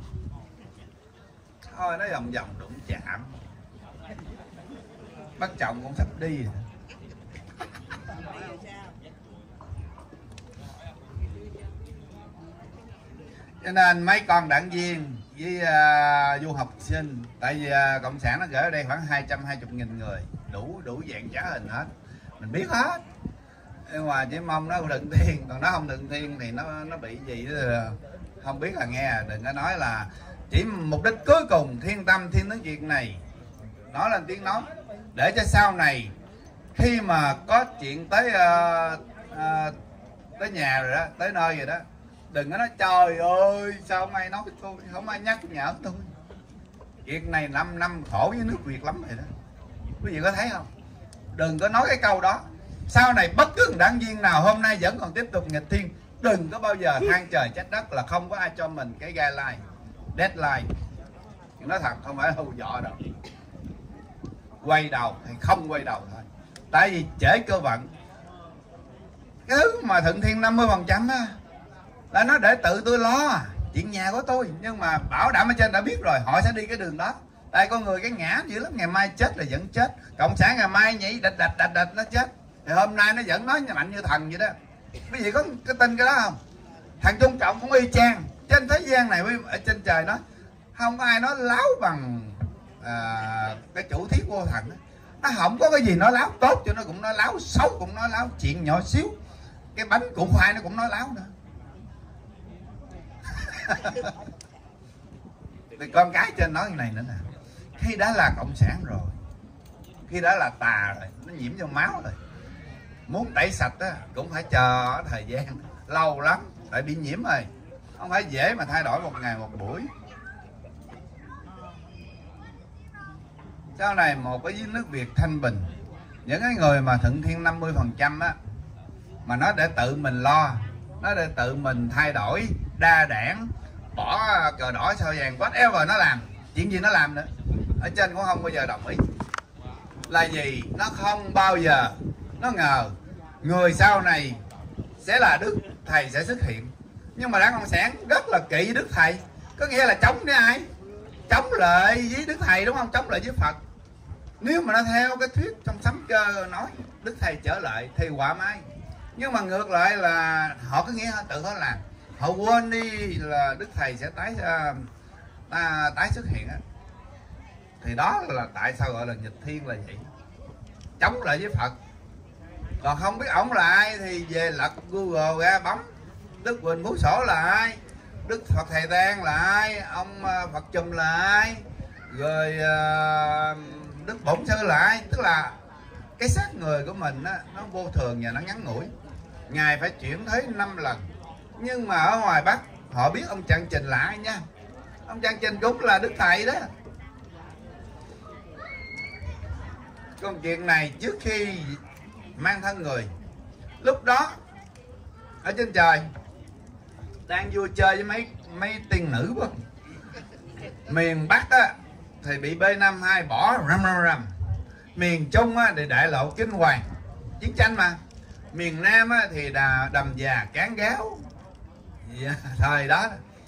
Thôi nó vòng vòng đụng chạm, bắt chồng cũng sắp đi rồi. Cho nên mấy con đảng viên với uh, du học sinh, tại vì uh, cộng sản nó gửi ở đây khoảng hai trăm hai mươi nghìn người, đủ đủ dạng trá hình hết, mình biết hết. Nhưng mà chỉ mong nó thuận thiên, còn nó không thuận thiên thì nó nó bị gì đó không biết là nghe. Đừng có nói là chỉ mục đích cuối cùng thiên tâm thiên tướng chuyện này nói lên tiếng nói, để cho sau này khi mà có chuyện tới uh, uh, tới nhà rồi đó, tới nơi rồi đó, đừng có nói trời ơi sao không ai nói với tôi, không ai nhắc nhở tôi. Việc này năm năm khổ với nước Việt lắm rồi đó, quý vị có thấy không? Đừng có nói cái câu đó. Sau này bất cứ một đảng viên nào hôm nay vẫn còn tiếp tục nghịch thiên, đừng có bao giờ than trời trách đất là không có ai cho mình cái guideline, deadline. Nói thật không phải hù dọa đâu, quay đầu thì không quay đầu thôi. Tại vì trễ cơ vận. Cái thứ mà thuận thiên năm mươi phần trăm á là nó để tự tôi lo chuyện nhà của tôi, nhưng mà bảo đảm ở trên đã biết rồi họ sẽ đi cái đường đó. Tại con người cái ngã dữ lắm, ngày mai chết là vẫn chết. Cộng sản ngày mai nhảy đạch đạch đạch đạch nó chết, thì hôm nay nó vẫn nói mạnh như thần vậy đó. Quý vị có cái tin cái đó không? Thằng Trung Cộng cũng y chang. Trên thế gian này ở trên trời nó không có ai nói láo bằng à, cái chủ thiết vô thần đó. Nó không có cái gì nói láo, tốt cho nó cũng nói láo, xấu cũng nói láo, chuyện nhỏ xíu cái bánh củ khoai nó cũng nói láo nữa. Thì con cái trên nói cái này nữa nè, khi đã là cộng sản rồi, khi đã là tà rồi, nó nhiễm vô máu rồi, muốn tẩy sạch á cũng phải chờ thời gian lâu lắm, phải bị nhiễm rồi, không phải dễ mà thay đổi một ngày một buổi. Sau này một cái nước Việt thanh bình, những cái người mà thuận thiên năm mươi phần trăm á, mà nó để tự mình lo, nó để tự mình thay đổi, đa đảng, bỏ cờ đỏ sao vàng, whatever nó làm, chuyện gì nó làm nữa, ở trên cũng không bao giờ đồng ý. Là gì? Nó không bao giờ nó ngờ người sau này sẽ là Đức Thầy sẽ xuất hiện. Nhưng mà Đảng Cộng sản rất là kỵ Đức Thầy, có nghĩa là chống với ai? Chống lại với Đức Thầy, đúng không? Chống lại với Phật. Nếu mà nó theo cái thuyết trong sấm cơ nói Đức Thầy trở lại thì quả mai. Nhưng mà ngược lại là họ cứ nghĩ tự họ làm, họ quên đi là Đức Thầy sẽ tái à, tái xuất hiện á. Thì đó là tại sao gọi là nghịch thiên là vậy, chống lại với Phật. Còn không biết ổng là ai thì về lật Google ra bấm Đức Huỳnh Phú Sổ là ai, Đức Phật Thầy Tang là ai, ông Phật Chùm là ai, rồi uh, Đức Bổn Sư là ai. Tức là cái xác người của mình á, nó vô thường và nó ngắn ngủi. Ngài phải chuyển thế năm lần. Nhưng mà ở ngoài Bắc họ biết ông Trạng Trình là ai nha. Ông Trạng Trình cũng là Đức Thầy đó. Còn chuyện này trước khi mang thân người, lúc đó ở trên trời đang vui chơi với mấy mấy tiên nữ quá. Miền Bắc á thì bị B năm mươi hai bỏ rầm rầm rầm. Miền Trung á thì đại lộ kinh hoàng, chiến tranh mà. Miền Nam á thì đà, đầm già cán gáo. Yeah, thời đó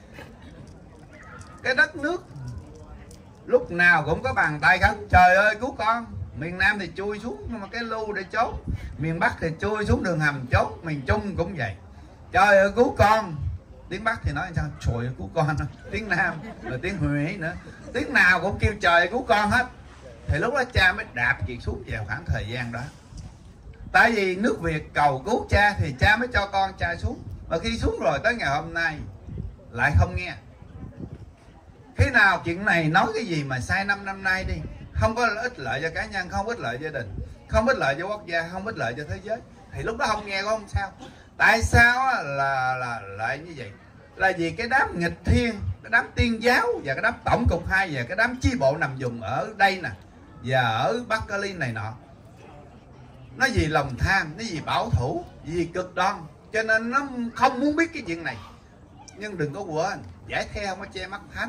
cái đất nước lúc nào cũng có bàn tay khấn trời ơi cứu con. Miền Nam thì chui xuống nhưng mà cái lu để trốn, miền Bắc thì chui xuống đường hầm trốn, miền Trung cũng vậy, trời ơi cứu con. Tiếng Bắc thì nói sao trời ơi cứu con, tiếng Nam rồi tiếng Huế nữa, tiếng nào cũng kêu trời cứu con hết. Thì lúc đó cha mới đạp chuyện xuống vào khoảng thời gian đó. Tại vì nước Việt cầu cứu cha thì cha mới cho con cha xuống. Mà khi xuống rồi tới ngày hôm nay lại không nghe. Khi nào chuyện này nói cái gì mà sai năm năm nay đi, không có ích lợi cho cá nhân, không ích lợi gia đình, không ích lợi cho quốc gia, không ích lợi cho thế giới, thì lúc đó không nghe có không sao. Tại sao là là lại như vậy? Là vì cái đám nghịch thiên, cái đám tiên giáo và cái đám tổng cục hai và cái đám chi bộ nằm vùng ở đây nè và ở Bắc Berlin này nọ, nó vì lòng tham, nó vì bảo thủ, vì cực đoan, cho nên nó không muốn biết cái chuyện này. Nhưng đừng có quên, giải the không có che mắt thánh.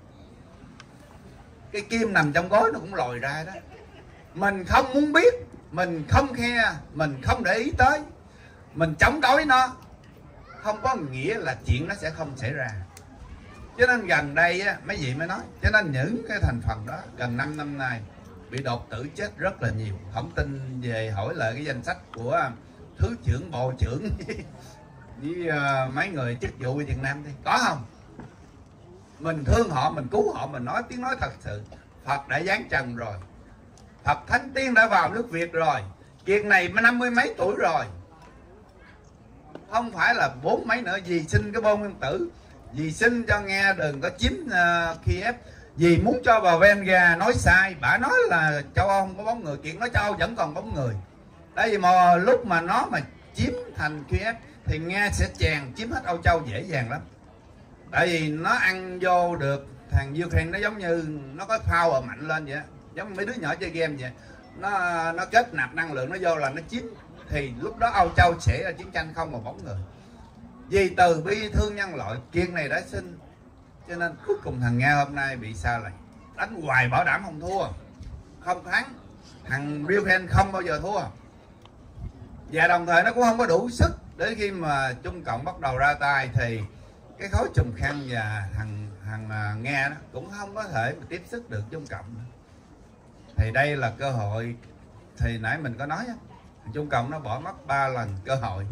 Cái kim nằm trong gối nó cũng lòi ra đó. Mình không muốn biết, mình không khe, mình không để ý tới, mình chống đối nó, không có nghĩa là chuyện nó sẽ không xảy ra. Cho nên gần đây á, mấy vị mới nói, cho nên những cái thành phần đó gần năm năm nay bị đột tử chết rất là nhiều. Không tin về hỏi lại cái danh sách của thứ trưởng, bộ trưởng với uh, mấy người chức vụ ở Việt Nam đi, có không? Mình thương họ, mình cứu họ, mình nói tiếng nói thật sự. Phật đã giáng trần rồi, Phật Thánh Tiên đã vào nước Việt rồi. Kiệt này năm mươi mấy tuổi rồi, không phải là bốn mấy nữa. Dì xin cái bom nguyên tử, dì xin cho nghe đừng có chiếm uh, Kiev. Dì muốn cho bà Venga nói sai. Bà nói là châu Âu không có bóng người, Kiệt nói châu Âu vẫn còn bóng người. Tại vì mà lúc mà nó mà chiếm thành Kiev thì Nga sẽ chèn chiếm hết Âu Châu dễ dàng lắm. Tại vì nó ăn vô được thằng Ukraine, nó giống như nó có power mạnh lên vậy, giống mấy đứa nhỏ chơi game vậy. Nó nó kết nạp năng lượng nó vô là nó chiếm, thì lúc đó Âu Châu sẽ ra chiến tranh không mà bóng người. Vì từ bi thương nhân loại, Kiệt này đã xin, cho nên cuối cùng thằng Nga hôm nay bị sa lầy. Đánh hoài bảo đảm không thua, không thắng. Thằng Ukraine không bao giờ thua. Và đồng thời nó cũng không có đủ sức để khi mà Trung Cộng bắt đầu ra tay thì cái khối Trùm Khăn và thằng thằng Nga đó cũng không có thể mà tiếp sức được Trung Cộng nữa. Thì đây là cơ hội. Thì nãy mình có nói đó, Trung Cộng nó bỏ mất ba lần cơ hội.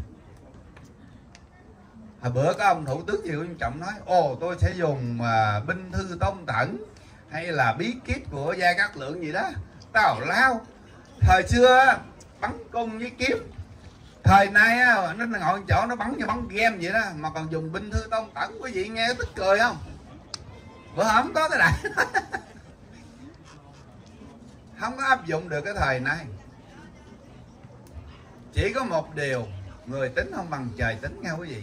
Hồi bữa có ông thủ tướng Triệu Trung Trọng nói ồ tôi sẽ dùng uh, binh thư Tôn Tẩn hay là bí kíp của Gia Cát Lượng gì đó. Tào lao. Thời xưa bắn cung với kiếm, thời nay nó ngồi chỗ nó bắn như bắn game vậy đó, mà còn dùng binh thư Tôn Tẩn. Quý vị nghe tức cười không? Bữa không có cái đại không có áp dụng được cái thời nay. Chỉ có một điều, người tính không bằng trời tính nha quý vị.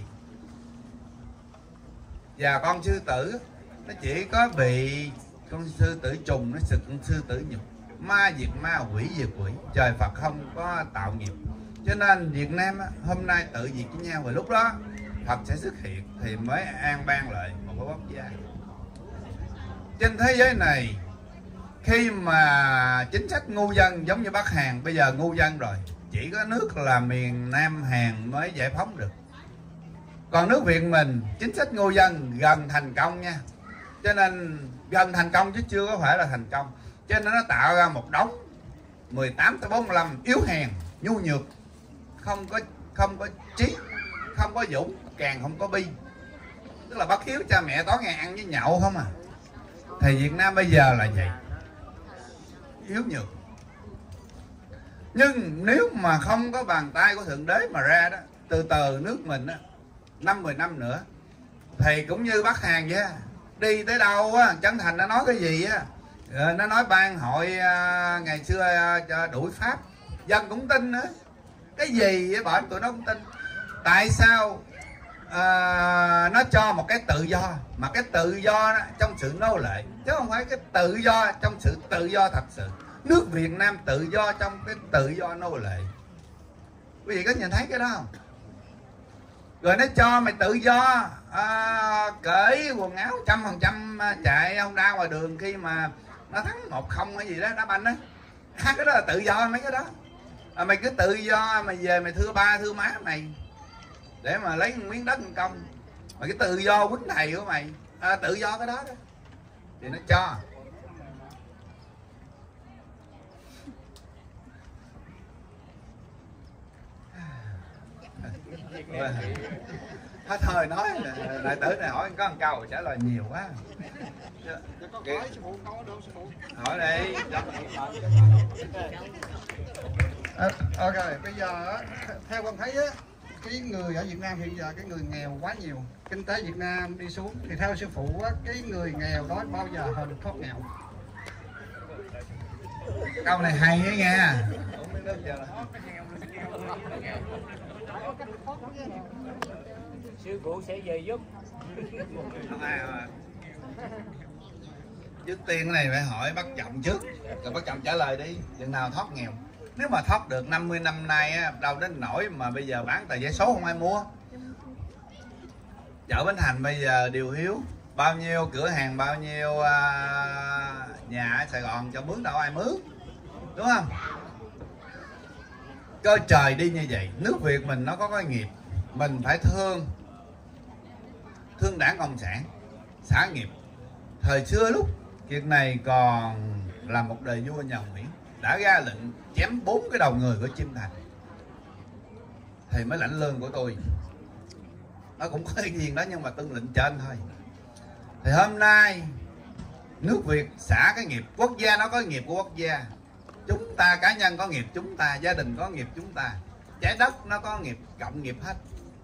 Và con sư tử nó chỉ có bị con sư tử trùng nó sực con sư tử nhục. Ma diệt ma, quỷ diệt quỷ, trời Phật không có tạo nghiệp. Cho nên Việt Nam hôm nay tự diệt với nhau, và lúc đó Phật sẽ xuất hiện thì mới an ban lại một cái quốc gia. Trên thế giới này khi mà chính sách ngu dân giống như Bắc Hàn, bây giờ ngu dân rồi, chỉ có nước là miền Nam Hàn mới giải phóng được. Còn nước Việt mình chính sách ngu dân gần thành công nha. Cho nên gần thành công chứ chưa có phải là thành công. Cho nên nó tạo ra một đống mười tám tới bốn mươi lăm yếu hèn, nhu nhược, không có không có trí, không có dũng, càng không có bi. Tức là bất hiếu cha mẹ, tối ngày ăn với nhậu không à. Thì Việt Nam bây giờ là vậy, yếu nhược. Nhưng nếu mà không có bàn tay của Thượng Đế mà ra đó, từ từ nước mình á, năm mười năm nữa thì cũng như Bắc Hàn vậy. Đi tới đâu á, Trấn Thành nó nói cái gì á, nó nói ban hội uh, ngày xưa uh, đuổi Pháp, dân cũng tin nữa. Cái gì vậy bọn tụi nó cũng tin. Tại sao uh, nó cho một cái tự do, mà cái tự do đó, trong sự nô lệ, chứ không phải cái tự do trong sự tự do thật sự. Nước Việt Nam tự do trong cái tự do nô lệ. Quý vị có nhìn thấy cái đó không? Rồi nó cho mày tự do à, cởi quần áo trăm phần trăm chạy Honda ngoài đường khi mà nó thắng một không hay gì đó, đá banh đó. À, cái đó là tự do mấy cái đó. À, mày cứ tự do mày về mày thưa ba thưa má mày để mà lấy miếng đất công. Mày cái tự do quýnh thầy của mày à, tự do cái đó đó thì nó cho. Hết thời nói đại tử này hỏi có một câu trả lời nhiều quá. Hỏi đi. À, ok, bây giờ theo con thấy á, cái người ở Việt Nam hiện giờ cái người nghèo quá nhiều, kinh tế Việt Nam đi xuống, thì theo sư phụ á, cái người nghèo đó bao giờ họ được thoát nghèo? Câu này hay đấy nha. Sư phụ sẽ về giúp. Trước tiên cái này phải hỏi bác Trọng trước, rồi bác Trọng trả lời đi, chừng nào thoát nghèo. Nếu mà thoát được năm mươi năm nay á, đâu đến nỗi mà bây giờ bán tờ vé số không ai mua. Chợ Bến Thành bây giờ điều hiếu, bao nhiêu cửa hàng, bao nhiêu uh, nhà ở Sài Gòn cho mướn đâu ai mướn, đúng không? Cơ trời đi như vậy. Nước Việt mình nó có cái nghiệp, mình phải thương thương Đảng Cộng sản, xã nghiệp. Thời xưa lúc việc này còn là một đời vua nhà Nguyễn, đã ra lệnh chém bốn cái đầu người của Chiêm Thành thì mới lãnh lương của tôi. Nó cũng có cái gì đó nhưng mà tuân lệnh trên thôi. Thì hôm nay nước Việt xả cái nghiệp, quốc gia nó có nghiệp của quốc gia. chúng ta cá nhân có nghiệp chúng ta, gia đình có nghiệp chúng ta, trái đất nó có nghiệp, cộng nghiệp hết.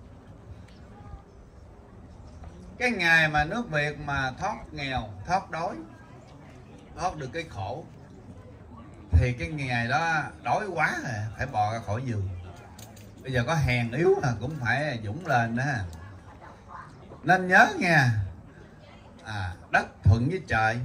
Cái ngày mà nước Việt mà thoát nghèo, thoát đói, thoát được cái khổ, thì cái ngày đó đói quá rồi, phải bò ra khỏi giường. Bây giờ có hèn yếu là cũng phải dũng lên đó. Nên nhớ nha, à, đất thuận với trời,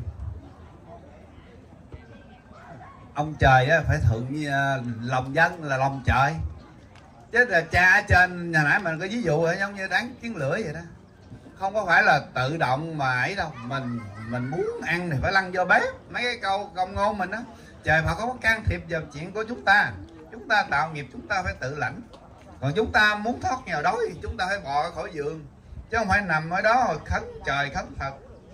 ông trời á, phải thuận với uh, lòng dân là lòng trời. Chứ là cha ở trên, nhà nãy mình có ví dụ giống như đáng chiến lửa vậy đó. Không có phải là tự động mà ấy đâu. Mình mình muốn ăn thì phải lăn vô bếp. Mấy cái câu công ngôn mình đó, trời Phật không có can thiệp vào chuyện của chúng ta. Chúng ta tạo nghiệp chúng ta phải tự lãnh. Còn chúng ta muốn thoát nghèo đói thì chúng ta phải bò ra khỏi giường, chứ không phải nằm ở đó rồi khấn trời khấn Phật.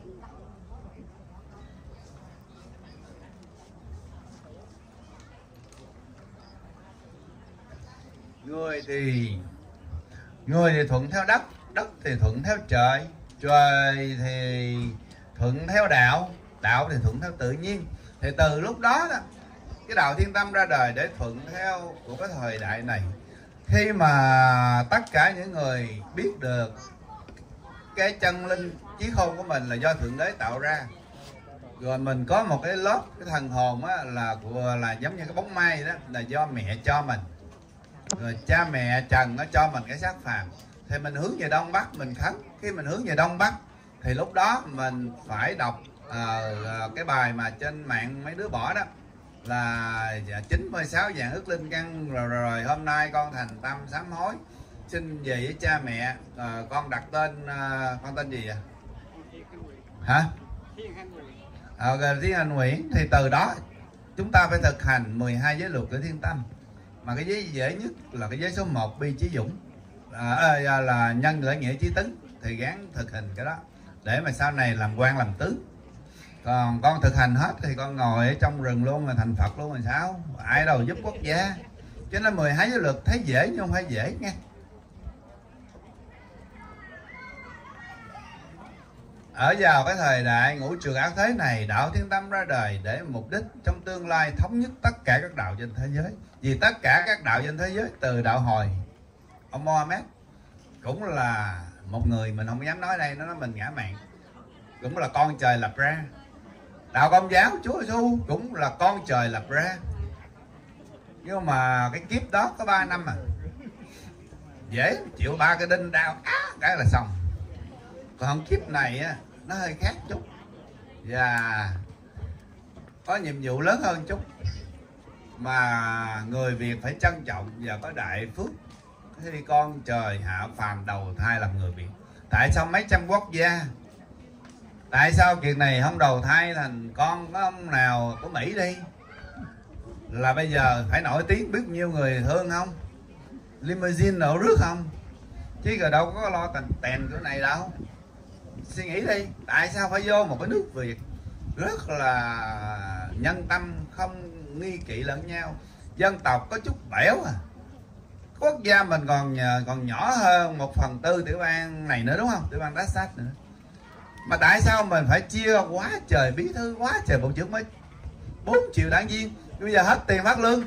Người thì người thì thuận theo đất, đất thì thuận theo trời, trời thì thuận theo đạo, đạo thì thuận theo tự nhiên. Thì từ lúc đó đó, cái đạo Thiên Tâm ra đời để thuận theo của cái thời đại này. Khi mà tất cả những người biết được cái chân linh trí khôn của mình là do Thượng Đế tạo ra, rồi mình có một cái lớp cái thần hồn á, là là giống như cái bóng mai đó, là do mẹ cho mình, rồi cha mẹ Trần nó cho mình cái xác phàm, thì mình hướng về Đông Bắc mình khấn. Khi mình hướng về Đông Bắc thì lúc đó mình phải đọc uh, cái bài mà trên mạng mấy đứa bỏ đó, là chín mươi sáu vạn ức linh căn rồi, rồi rồi hôm nay con thành tâm sám hối, xin về với cha mẹ, à, con đặt tên, à, con tên gì vậy hả? À, Thiên Hành Nguyễn. Thì từ đó chúng ta phải thực hành mười hai giới luật của Thiên Tâm, mà cái giới dễ nhất là cái giới số một bi trí dũng, à, à, là nhân lễ nghĩa trí tấn. Thì gắng thực hành cái đó để mà sau này làm quan làm tướng. Còn con thực hành hết thì con ngồi ở trong rừng luôn là thành Phật luôn rồi sao? Ai đâu giúp quốc gia. Cho nên mười hai giới luật thấy dễ nhưng không phải dễ nha. Ở vào cái thời đại ngũ trường ác thế này, đạo Thiên Tâm ra đời để mục đích trong tương lai thống nhất tất cả các đạo trên thế giới. Vì tất cả các đạo trên thế giới, từ đạo Hồi, ông Mohammed cũng là một người mình không dám nói đây, nó nói mình ngã mạn, cũng là con trời lập ra. Đạo Công giáo Chúa Giêsu cũng là con trời lập ra. Nhưng mà cái kiếp đó có ba năm à, dễ chịu ba cái đinh đau á, cái là xong. Còn kiếp này á, nó hơi khác chút và có nhiệm vụ lớn hơn chút, mà người Việt phải trân trọng và có đại phước khi con trời hạ phàm đầu thai làm người Việt. Tại sao mấy trăm quốc gia, tại sao chuyện này không đầu thai thành con có ông nào của Mỹ đi, là bây giờ phải nổi tiếng biết nhiêu người thương không, limousine đổ rước không, chứ rồi đâu có lo tèn tèn chỗ này đâu. Suy nghĩ đi, tại sao phải vô một cái nước Việt rất là nhân tâm, không nghi kỵ lẫn nhau, dân tộc có chút bẻo à. Quốc gia mình còn còn nhỏ hơn một phần tư tiểu bang này nữa đúng không, tiểu bang Texas nữa. Mà tại sao mình phải chia quá trời bí thư, quá trời bộ trưởng mới bốn triệu đảng viên, bây giờ hết tiền phát lương.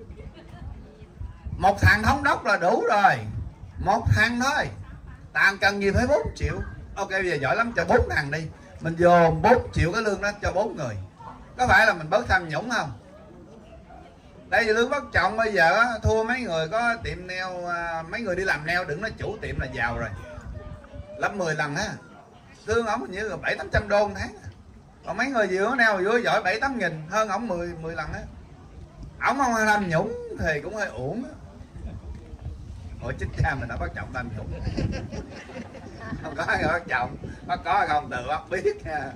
Một thằng thống đốc là đủ rồi, một thằng thôi, tàn cần gì phải bốn triệu. Ok, bây giờ giỏi lắm cho bốn thằng đi, mình dồn bốn triệu cái lương đó cho bốn người, có phải là mình bớt tham nhũng không? Đây là lương bất trọng bây giờ á, thua mấy người có tiệm nail, mấy người đi làm nail đừng nói chủ tiệm là giàu rồi, lắm mười lần á. Lương ổng như là bảy tám trăm đô một tháng, còn mấy người vừa nail vừa giỏi bảy tám nghìn hơn ổng mười mười lần á. Ổng không tham nhũng thì cũng hơi uổng á. Ủa chính cha mình đã bắt trọng tham nhũng không có người bắt trọng, bắt có không tự bắt biết nha.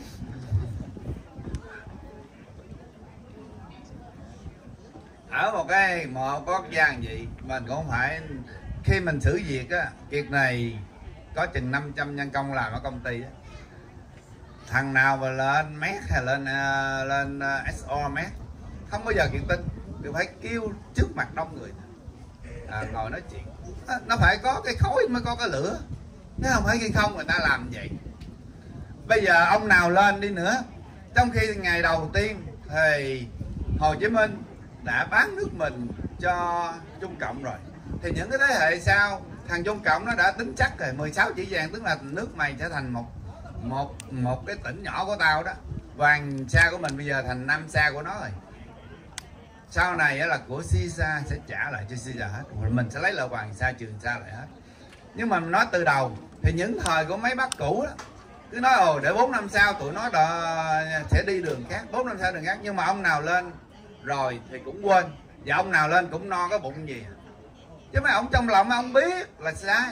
Ở một cái một quốc gia gì mình cũng phải, khi mình xử việc á, việc này có chừng năm trăm nhân công làm ở công ty á, thằng nào mà lên mét hay lên uh, lên uh, ét o mét không bao giờ kiện tin, thì phải kêu trước mặt đông người à, ngồi nói chuyện. Nó, nó phải có cái khói mới có cái lửa, nếu không phải khi không người ta làm vậy. Bây giờ ông nào lên đi nữa, trong khi ngày đầu tiên thì Hồ Chí Minh đã bán nước mình cho Trung Cộng rồi, thì những cái thế hệ sau thằng Trung Cộng nó đã tính chắc rồi, mười sáu chỉ vàng tức là nước mày sẽ thành một một một cái tỉnh nhỏ của tao đó. Hoàng sa của mình bây giờ thành năm sa của nó rồi. Sau này là của Sisa sẽ trả lại cho Sisa hết, mình sẽ lấy lại Hoàng Sa, Trường Sa lại hết. Nhưng mà nói từ đầu thì những thời của mấy bác cũ đó cứ nói ồ để bốn năm sau tụi nó đã, sẽ đi đường khác, bốn năm sau đường khác. Nhưng mà ông nào lên rồi thì cũng quên, và ông nào lên cũng no cái bụng gì. Chứ mấy ông trong lòng mấy ông biết là sai,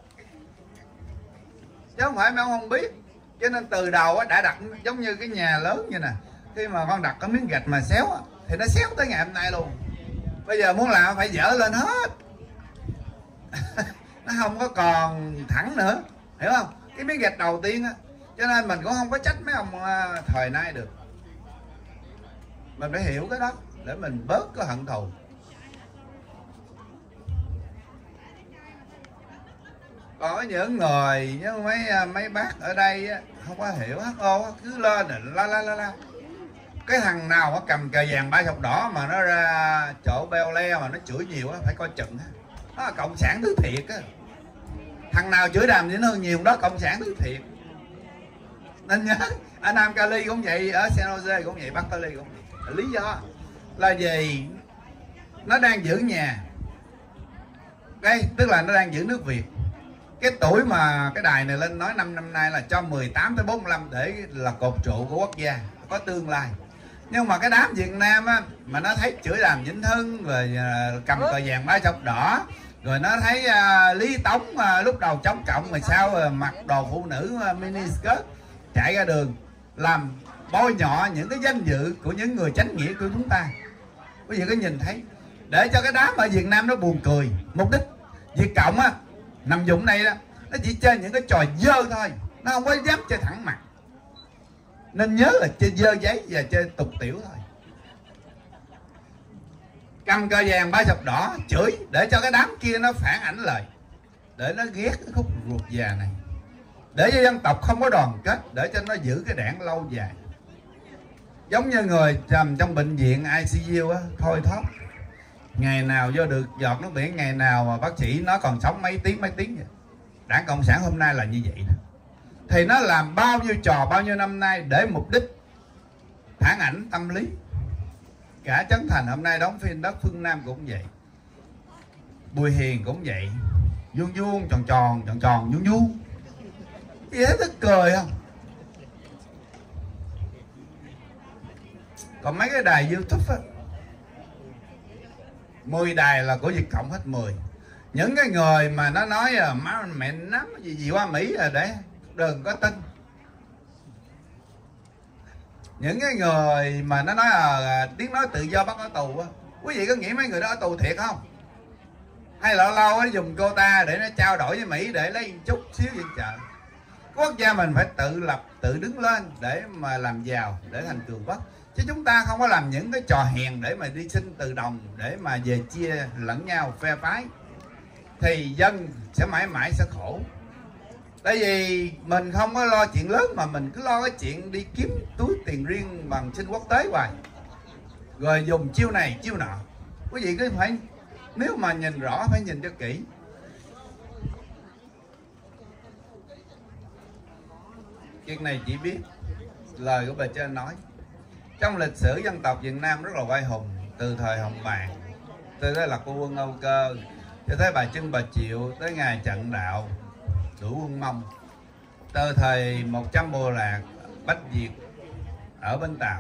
chứ không phải mấy ông không biết. Cho nên từ đầu đã đặt giống như cái nhà lớn như nè, khi mà con đặt cái miếng gạch mà xéo thì nó xéo tới ngày hôm nay luôn. Bây giờ muốn làm phải dỡ lên hết nó không có còn thẳng nữa, hiểu không? Cái miếng gạch đầu tiên á. Cho nên mình cũng không có trách mấy ông thời nay được, mình phải hiểu cái đó để mình bớt cái hận thù. Còn có những người với mấy mấy bác ở đây á, không có hiểu hát ô cứ lên rồi la la la la. Cái thằng nào nó cầm cờ vàng ba sọc đỏ mà nó ra chỗ beo le mà nó chửi nhiều á, phải coi chừng á. Đó là cộng sản thứ thiệt á. Thằng nào chửi Đàm Vĩnh Hưng nhiều đó cộng sản thứ thiệt. Nên nhớ anh Nam Cali cũng vậy, ở San Jose cũng vậy, Bắc Cali cũng vậy. Lý do là gì? Nó đang giữ nhà đây, tức là nó đang giữ nước Việt. Cái tuổi mà cái đài này lên nói năm năm nay là cho mười tám tới bốn mươi lăm để là cột trụ của quốc gia, có tương lai. Nhưng mà cái đám Việt Nam á, mà nó thấy chửi Đàm Vĩnh Hưng rồi cầm cờ vàng ba sọc đỏ, rồi nó thấy uh, Lý Tống uh, lúc đầu chống cộng rồi sao uh, mặc đồ phụ nữ uh, mini skirt chạy ra đường làm bôi nhọ những cái danh dự của những người chánh nghĩa của chúng ta. Quý vị có nhìn thấy, để cho cái đám ở Việt Nam nó buồn cười. Mục đích Việt Cộng á nằm dụng này đó, nó chỉ chơi những cái trò dơ thôi, nó không có dám chơi thẳng mặt. Nên nhớ là chơi dơ giấy và chơi tục tiểu thôi. Cầm cờ vàng ba sọc đỏ chửi để cho cái đám kia nó phản ảnh lại, để nó ghét cái khúc ruột già này, để cho dân tộc không có đoàn kết, để cho nó giữ cái đảng lâu dài. Giống như người nằm trong bệnh viện i xê u á, thôi thóp, ngày nào vô được giọt nước biển, ngày nào mà bác sĩ nó còn sống mấy tiếng mấy tiếng vậy. Đảng Cộng sản hôm nay là như vậy đó. Thì nó làm bao nhiêu trò bao nhiêu năm nay để mục đích phản ảnh tâm lý. Cả Trấn Thành hôm nay đóng phim Đất Phương Nam cũng vậy, Bùi Hiền cũng vậy, vuông vuông tròn tròn tròn tròn vuông vuông, gì hết tức cười không. Còn mấy cái đài YouTube á, mười đài là của Việt Cộng hết mười. Những cái người mà nó nói là má mẹ nắm gì gì qua Mỹ là để đừng có tin. Những cái người mà nó nói là tiếng nói tự do bắt ở tù á, quý vị có nghĩ mấy người đó ở tù thiệt không? Hay là lâu lâu nó dùng cô ta để nó trao đổi với Mỹ để lấy chút xíu viện trợ. Quốc gia mình phải tự lập, tự đứng lên để mà làm giàu, để thành cường quốc. Chứ chúng ta không có làm những cái trò hèn để mà đi xin từ đồng, để mà về chia lẫn nhau phe phái, thì dân sẽ mãi mãi sẽ khổ. Tại vì mình không có lo chuyện lớn mà mình cứ lo cái chuyện đi kiếm túi tiền riêng bằng xin quốc tế hoài, rồi dùng chiêu này chiêu nọ. Quý vị cứ phải, nếu mà nhìn rõ phải nhìn cho kỹ. Chuyện này chỉ biết lời của bà trên nói. Trong lịch sử dân tộc Việt Nam rất là oai hùng, từ thời Hồng Bàng, từ tới là cô quân Âu Cơ, cho tới bà Trưng Bà Triệu, tới ngày Trận Đạo, đủ quân Mông, từ thời một trăm bộ lạc Bách Việt ở bên Tàu,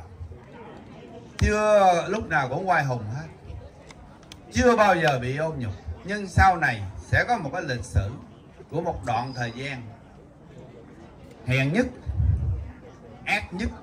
chưa lúc nào cũng oai hùng hết, chưa bao giờ bị ô nhục. Nhưng sau này sẽ có một cái lịch sử của một đoạn thời gian hèn nhất, ác nhất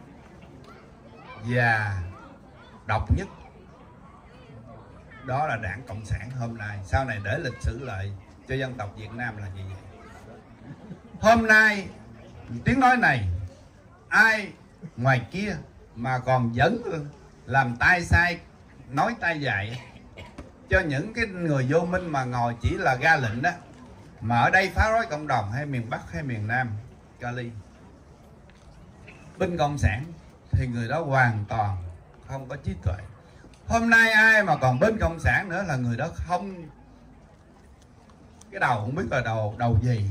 và độc nhất. Đó là Đảng Cộng sản hôm nay. Sau này để lịch sử lại cho dân tộc Việt Nam là gì vậy? Hôm nay tiếng nói này ai ngoài kia mà còn vẫn làm tay sai, nói tay dại cho những cái người vô minh mà ngồi chỉ là ra lệnh đó, mà ở đây phá rối cộng đồng hay miền Bắc hay miền Nam Cali, binh Cộng sản, thì người đó hoàn toàn không có trí tuệ. Hôm nay ai mà còn bên cộng sản nữa là người đó không, cái đầu không biết là đầu đầu gì.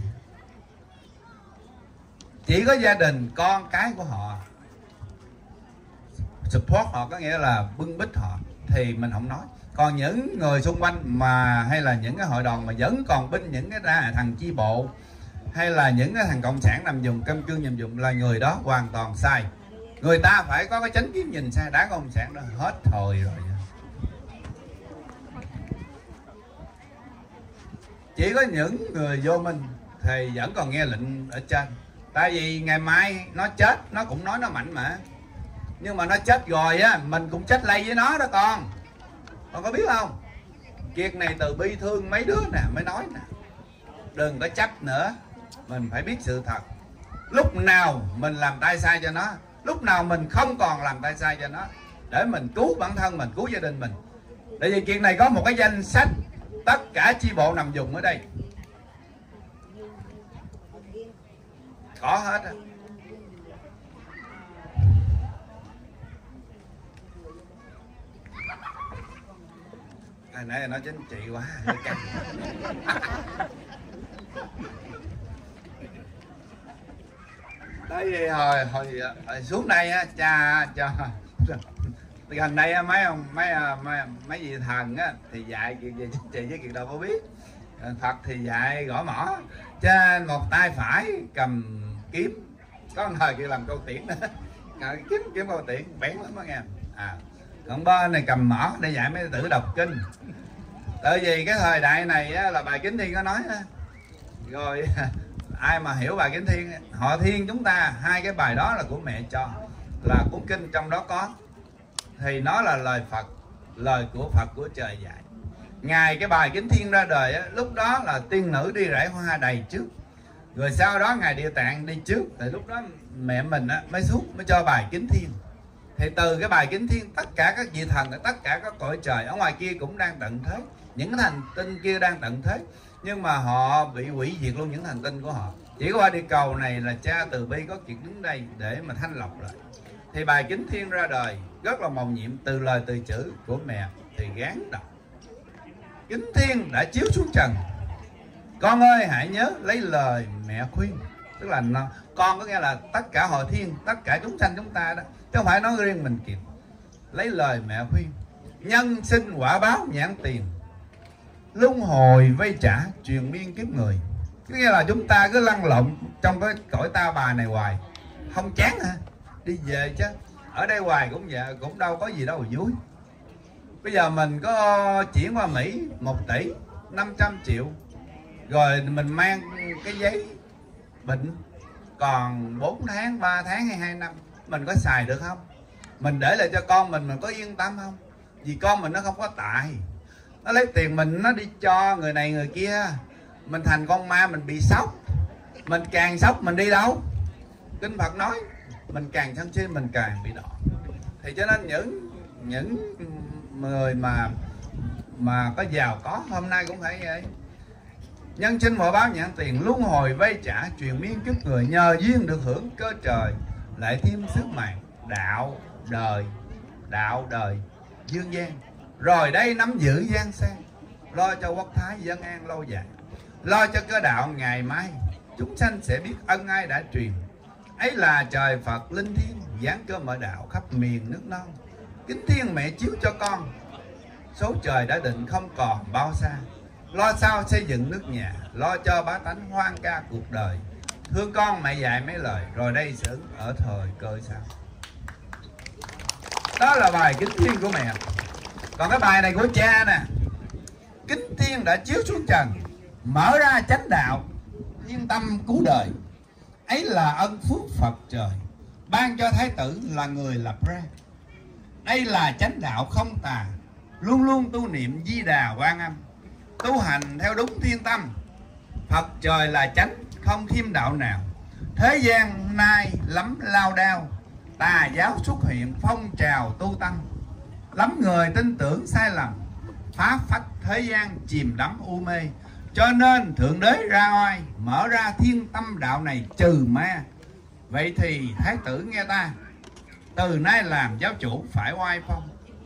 Chỉ có gia đình con cái của họ support họ, có nghĩa là bưng bít họ, thì mình không nói. Còn những người xung quanh mà hay là những cái hội đoàn mà vẫn còn binh những cái ra thằng chi bộ hay là những cái thằng cộng sản nằm dùng cơm cương nhầm dụng là người đó hoàn toàn sai. Người ta phải có cái chánh kiến nhìn sai, đã có cộng sản đó hết thời rồi. Chỉ có những người vô minh thì vẫn còn nghe lệnh ở trên. Tại vì ngày mai nó chết nó cũng nói nó mạnh mà. Nhưng mà nó chết rồi á, mình cũng chết lây với nó đó con. Con có biết không? Việc này từ bi thương mấy đứa nè mới nói nè. Đừng có chấp nữa. Mình phải biết sự thật. Lúc nào mình làm tay sai cho nó, lúc nào mình không còn làm tay sai cho nó, để mình cứu bản thân mình, cứu gia đình mình. Tại vì chuyện này có một cái danh sách tất cả chi bộ nằm dùng ở đây. Có hết á. Hồi nãy nói chính trị quá. Tại vì hồi, hồi, hồi xuống đây á, cha cho gần đây á, mấy ông mấy mấy mấy vị thần á thì dạy chuyện về chính trị với chuyện đâu có biết. Phật thì dạy gõ mỏ, trên một tay phải cầm kiếm, có một thời kia làm câu tiễn nữa, kiếm kiếm câu tiễn bén lắm đó nghe. À, còn bên này cầm mỏ để dạy mấy tử đọc kinh. Tại vì cái thời đại này á, là bài Kính Thiên có nói á. Rồi ai mà hiểu bài Kính Thiên, họ Thiên chúng ta, hai cái bài đó là của mẹ cho, là cuốn kinh trong đó có, thì nó là lời Phật, lời của Phật của trời dạy. Ngày cái bài Kính Thiên ra đời á, lúc đó là tiên nữ đi rải hoa đầy trước, rồi sau đó ngài Địa Tạng đi trước, thì lúc đó mẹ mình á, mới xuống mới cho bài Kính Thiên. Thì từ cái bài Kính Thiên, tất cả các vị thần, tất cả các cõi trời ở ngoài kia cũng đang tận thế, những thành tinh kia đang tận thế, nhưng mà họ bị hủy diệt luôn những thành tinh của họ. Chỉ có qua địa cầu này là cha từ bi có chuyện đứng đây để mà thanh lọc lại. Thì bài Kính Thiên ra đời rất là mầu nhiệm, từ lời từ chữ của mẹ thì gán đọc. Kính Thiên đã chiếu xuống trần, con ơi hãy nhớ lấy lời mẹ khuyên. Tức là nó, con có nghĩa là tất cả hội thiên, tất cả chúng sanh chúng ta đó, chứ không phải nói riêng mình kịp. Lấy lời mẹ khuyên, nhân sinh quả báo nhãn tiền, luân hồi vay trả truyền miên kiếp người. Có nghĩa là chúng ta cứ lăn lộn trong cái cõi ta bà này hoài, không chán hả? Đi về chứ, ở đây hoài cũng vậy, cũng đâu có gì đâu mà vui. Bây giờ mình có chuyển qua Mỹ một tỷ năm trăm triệu, rồi mình mang cái giấy bệnh còn bốn tháng, ba tháng hay hai năm, mình có xài được không? Mình để lại cho con mình, mình có yên tâm không? Vì con mình nó không có tài, nó lấy tiền mình nó đi cho người này người kia, mình thành con ma, mình bị sốc. Mình càng sốc mình đi đâu? Kinh Phật nói mình càng sân si mình càng bị đọa. Thì cho nên những những người mà mà có giàu có hôm nay cũng phải vậy. Nhân sinh quả báo nhãn tiền, luân hồi vay trả truyền miên kiếp người, nhờ duyên được hưởng cơ trời, lại thêm sức mạnh đạo đời, đạo đời dương gian. Rồi đây nắm giữ gian sang, lo cho quốc thái dân an lâu dài, lo cho cơ đạo ngày mai chúng sanh sẽ biết ân ai đã truyền. Ấy là trời Phật linh thiêng, giáng cơ mở đạo khắp miền nước non. Kính Thiên mẹ chiếu cho con, số trời đã định không còn bao xa. Lo sao xây dựng nước nhà, lo cho bá tánh hoan ca cuộc đời. Thương con mẹ dạy mấy lời, rồi đây sẽ ở thời cơ sao. Đó là bài Kính Thiên của mẹ. Còn cái bài này của cha nè. Kính Thiên đã chiếu xuống trần, mở ra chánh đạo, yên tâm cứu đời. Ấy là ân phước Phật trời, ban cho thái tử là người lập ra. Đây là chánh đạo không tà, luôn luôn tu niệm Di Đà Quan Âm, tu hành theo đúng thiên tâm. Phật trời là chánh, không thêm đạo nào. Thế gian nay lắm lao đao, tà giáo xuất hiện phong trào tu tăng. Lắm người tin tưởng sai lầm, phá phách thế gian chìm đắm u mê. Cho nên Thượng Đế ra oai, mở ra thiên tâm đạo này trừ ma. Vậy thì thái tử nghe ta, từ nay làm giáo chủ phải oai phong,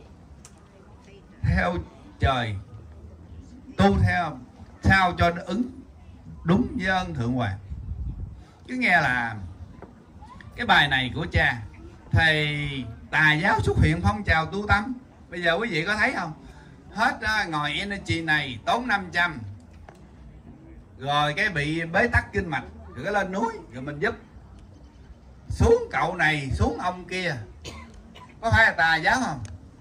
theo trời, tu theo sao cho nó ứng đúng với ơn Thượng Hoàng. Cứ nghe là cái bài này của cha thầy tà giáo xuất hiện phong trào tu tâm. Bây giờ quý vị có thấy không, hết uh, ngồi energy này tốn năm trăm, rồi cái bị bế tắc kinh mạch, rồi cái lên núi rồi mình giúp, xuống cậu này xuống ông kia, có phải là tà giáo không?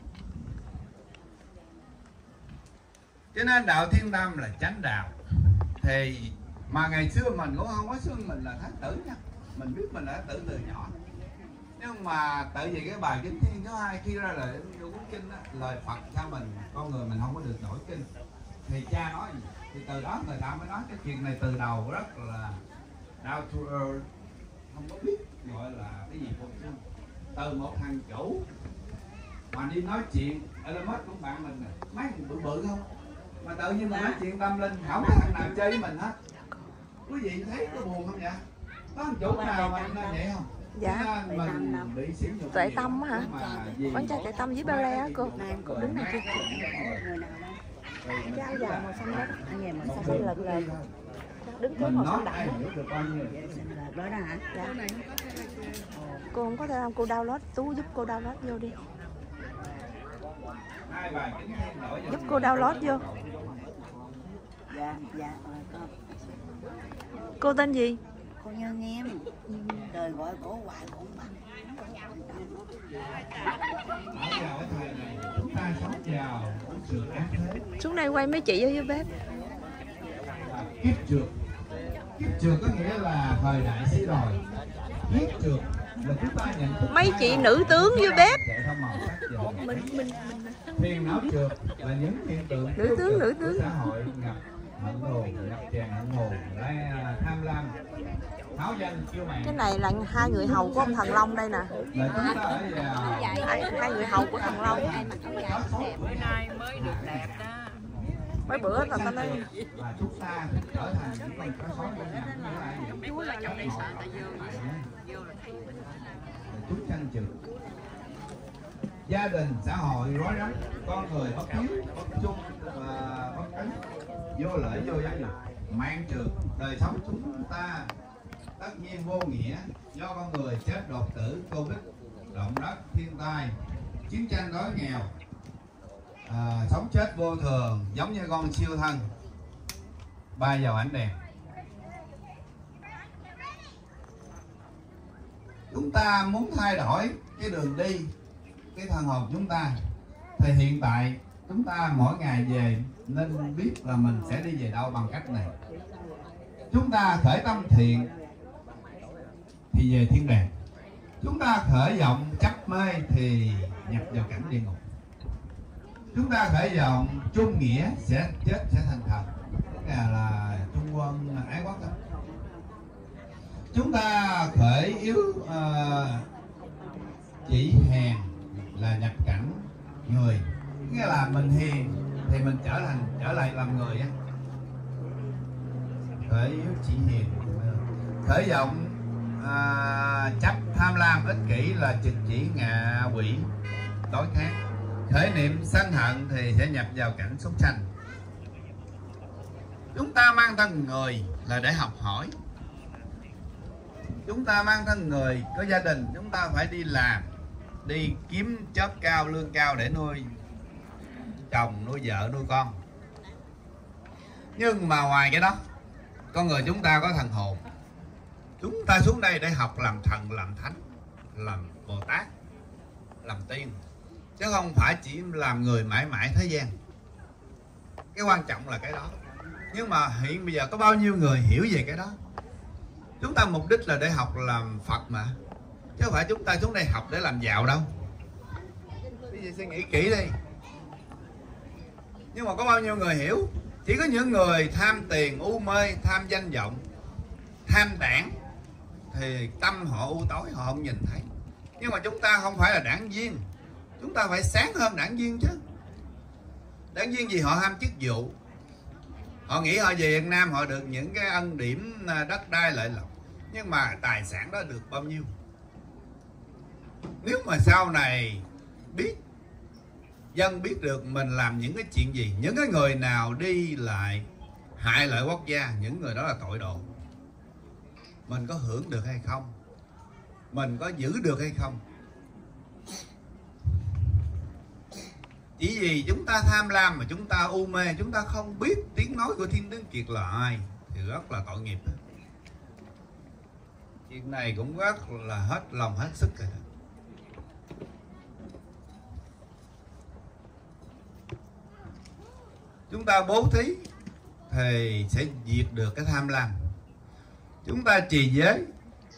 Cho nên đạo Thiên Tâm là chánh đạo. Thì mà ngày xưa mình cũng không có xưng mình là Thái tử nha, mình biết mình là Thái tử từ nhỏ. Nhưng mà tại vì cái bài Kinh Thiên số hai khi ra lời cuốn kinh đó, lời Phật cho mình, con người mình không có được đổi kinh, thì cha nói gì? Thì từ đó người ta mới nói cái chuyện này từ đầu rất là down to earth, không có biết gọi là cái gì phục sinh. Từ một thằng chủ mà đi nói chuyện, Elon Musk cũng bạn mình này, mấy thằng bự bự không, mà tự nhiên mình nói chuyện tâm linh, không có thằng nào chơi với mình hết. Quý vị thấy có buồn không vậy? Có thằng chủ nào mà nên vậy không? Dạ. Tuệ Tâm hả? Con trai Tuệ Tâm với Ba Le á cô. Cô đứng này kia. Dao dài màu xanh đó. Màu xanh lợt lợt. Đứng kế màu xanh đậm đó. Đó hả? Dạ. Cô không có thể làm cô download, Tú giúp cô download vô đi. Giúp cô download vô. Dạ, dạ. Cô tên gì? Cô Nhân em. Đời gọi cổ hoài cũng bằng. Xuống đây quay mấy chị ở dưới bếp. Kiếp trượt. Kiếp trượt có nghĩa là thời đại sĩ đòi. Kiếp trượt là chúng ta nhận thức mấy chị nữ tướng dưới bếp. Mình mình phiền não trượt là những hiện tượng nữ tướng nữ tướng xã hội ngập hận thù, ngập tràn hận thù, tham lam, tháo danh kiêu mạn. Cái này là hai người hầu của ông Thần Long đây nè. Hai, hai người hầu của Thần Long. Bữa nay mới được đẹp đó. Mấy bữa là ta nói chúng ta trở thành những con cá sấu bên nhà mấy bữa trong đây sợ ta vô vô là thấy chúng tranh trừ gia đình xã hội rối rắm, con người bất hiếu bất chung và bất cánh, vô lợi vô giáo dục, mạng trượt, đời sống chúng ta tất nhiên vô nghĩa do con người chết đột tử, covid, động đất, thiên tai, chiến tranh, đói nghèo, à, sống chết vô thường giống như con siêu thân bay vào ánh đèn. Chúng ta muốn thay đổi cái đường đi, cái thần hồn chúng ta, thì hiện tại chúng ta mỗi ngày về nên biết là mình sẽ đi về đâu bằng cách này. Chúng ta khởi tâm thiện thì về thiên đàng. Chúng ta khởi vọng chấp mê thì nhập vào cảnh địa ngục. Chúng ta khởi vọng trung nghĩa sẽ chết sẽ thành thần, cái là, là trung quân ái quốc đó. Chúng ta khởi yếu uh, chỉ hèn là nhập cảnh người, nghĩa là mình hiền thì mình trở thành trở lại làm người á. Khởi yếu chỉ hiền, khởi vọng à, chấp tham lam ích kỷ là trực chỉ ngạ quỷ tối khác. Khởi niệm sân hận thì sẽ nhập vào cảnh súc sanh. Chúng ta mang thân người là để học hỏi. Chúng ta mang thân người có gia đình, chúng ta phải đi làm, đi kiếm job cao, lương cao để nuôi chồng, nuôi vợ, nuôi con. Nhưng mà ngoài cái đó, con người chúng ta có thần hồn. Chúng ta xuống đây để học làm thần, làm thánh, làm Bồ Tát, làm tiên, chứ không phải chỉ làm người mãi mãi thế gian. Cái quan trọng là cái đó. Nhưng mà hiện bây giờ có bao nhiêu người hiểu về cái đó? Chúng ta mục đích là để học làm Phật mà, chứ không phải chúng ta xuống đây học để làm giàu đâu. Quý vị suy nghĩ kỹ đi. Nhưng mà có bao nhiêu người hiểu? Chỉ có những người tham tiền, u mê, tham danh vọng, tham đảng thì tâm họ u tối, họ không nhìn thấy. Nhưng mà chúng ta không phải là đảng viên, chúng ta phải sáng hơn đảng viên chứ. Đảng viên gì họ ham chức vụ, họ nghĩ họ về Việt Nam họ được những cái ân điểm đất đai lợi lộc, nhưng mà tài sản đó được bao nhiêu? Nếu mà sau này biết, dân biết được mình làm những cái chuyện gì, những cái người nào đi lại hại lợi quốc gia, những người đó là tội đồ, mình có hưởng được hay không, mình có giữ được hay không. Chỉ vì chúng ta tham lam mà chúng ta u mê, chúng ta không biết tiếng nói của Thiên Tuấn Kiệt là ai thì rất là tội nghiệp. Chuyện này cũng rất là hết lòng hết sức rồi. Chúng ta bố thí thì sẽ diệt được cái tham lam. Chúng ta trì giới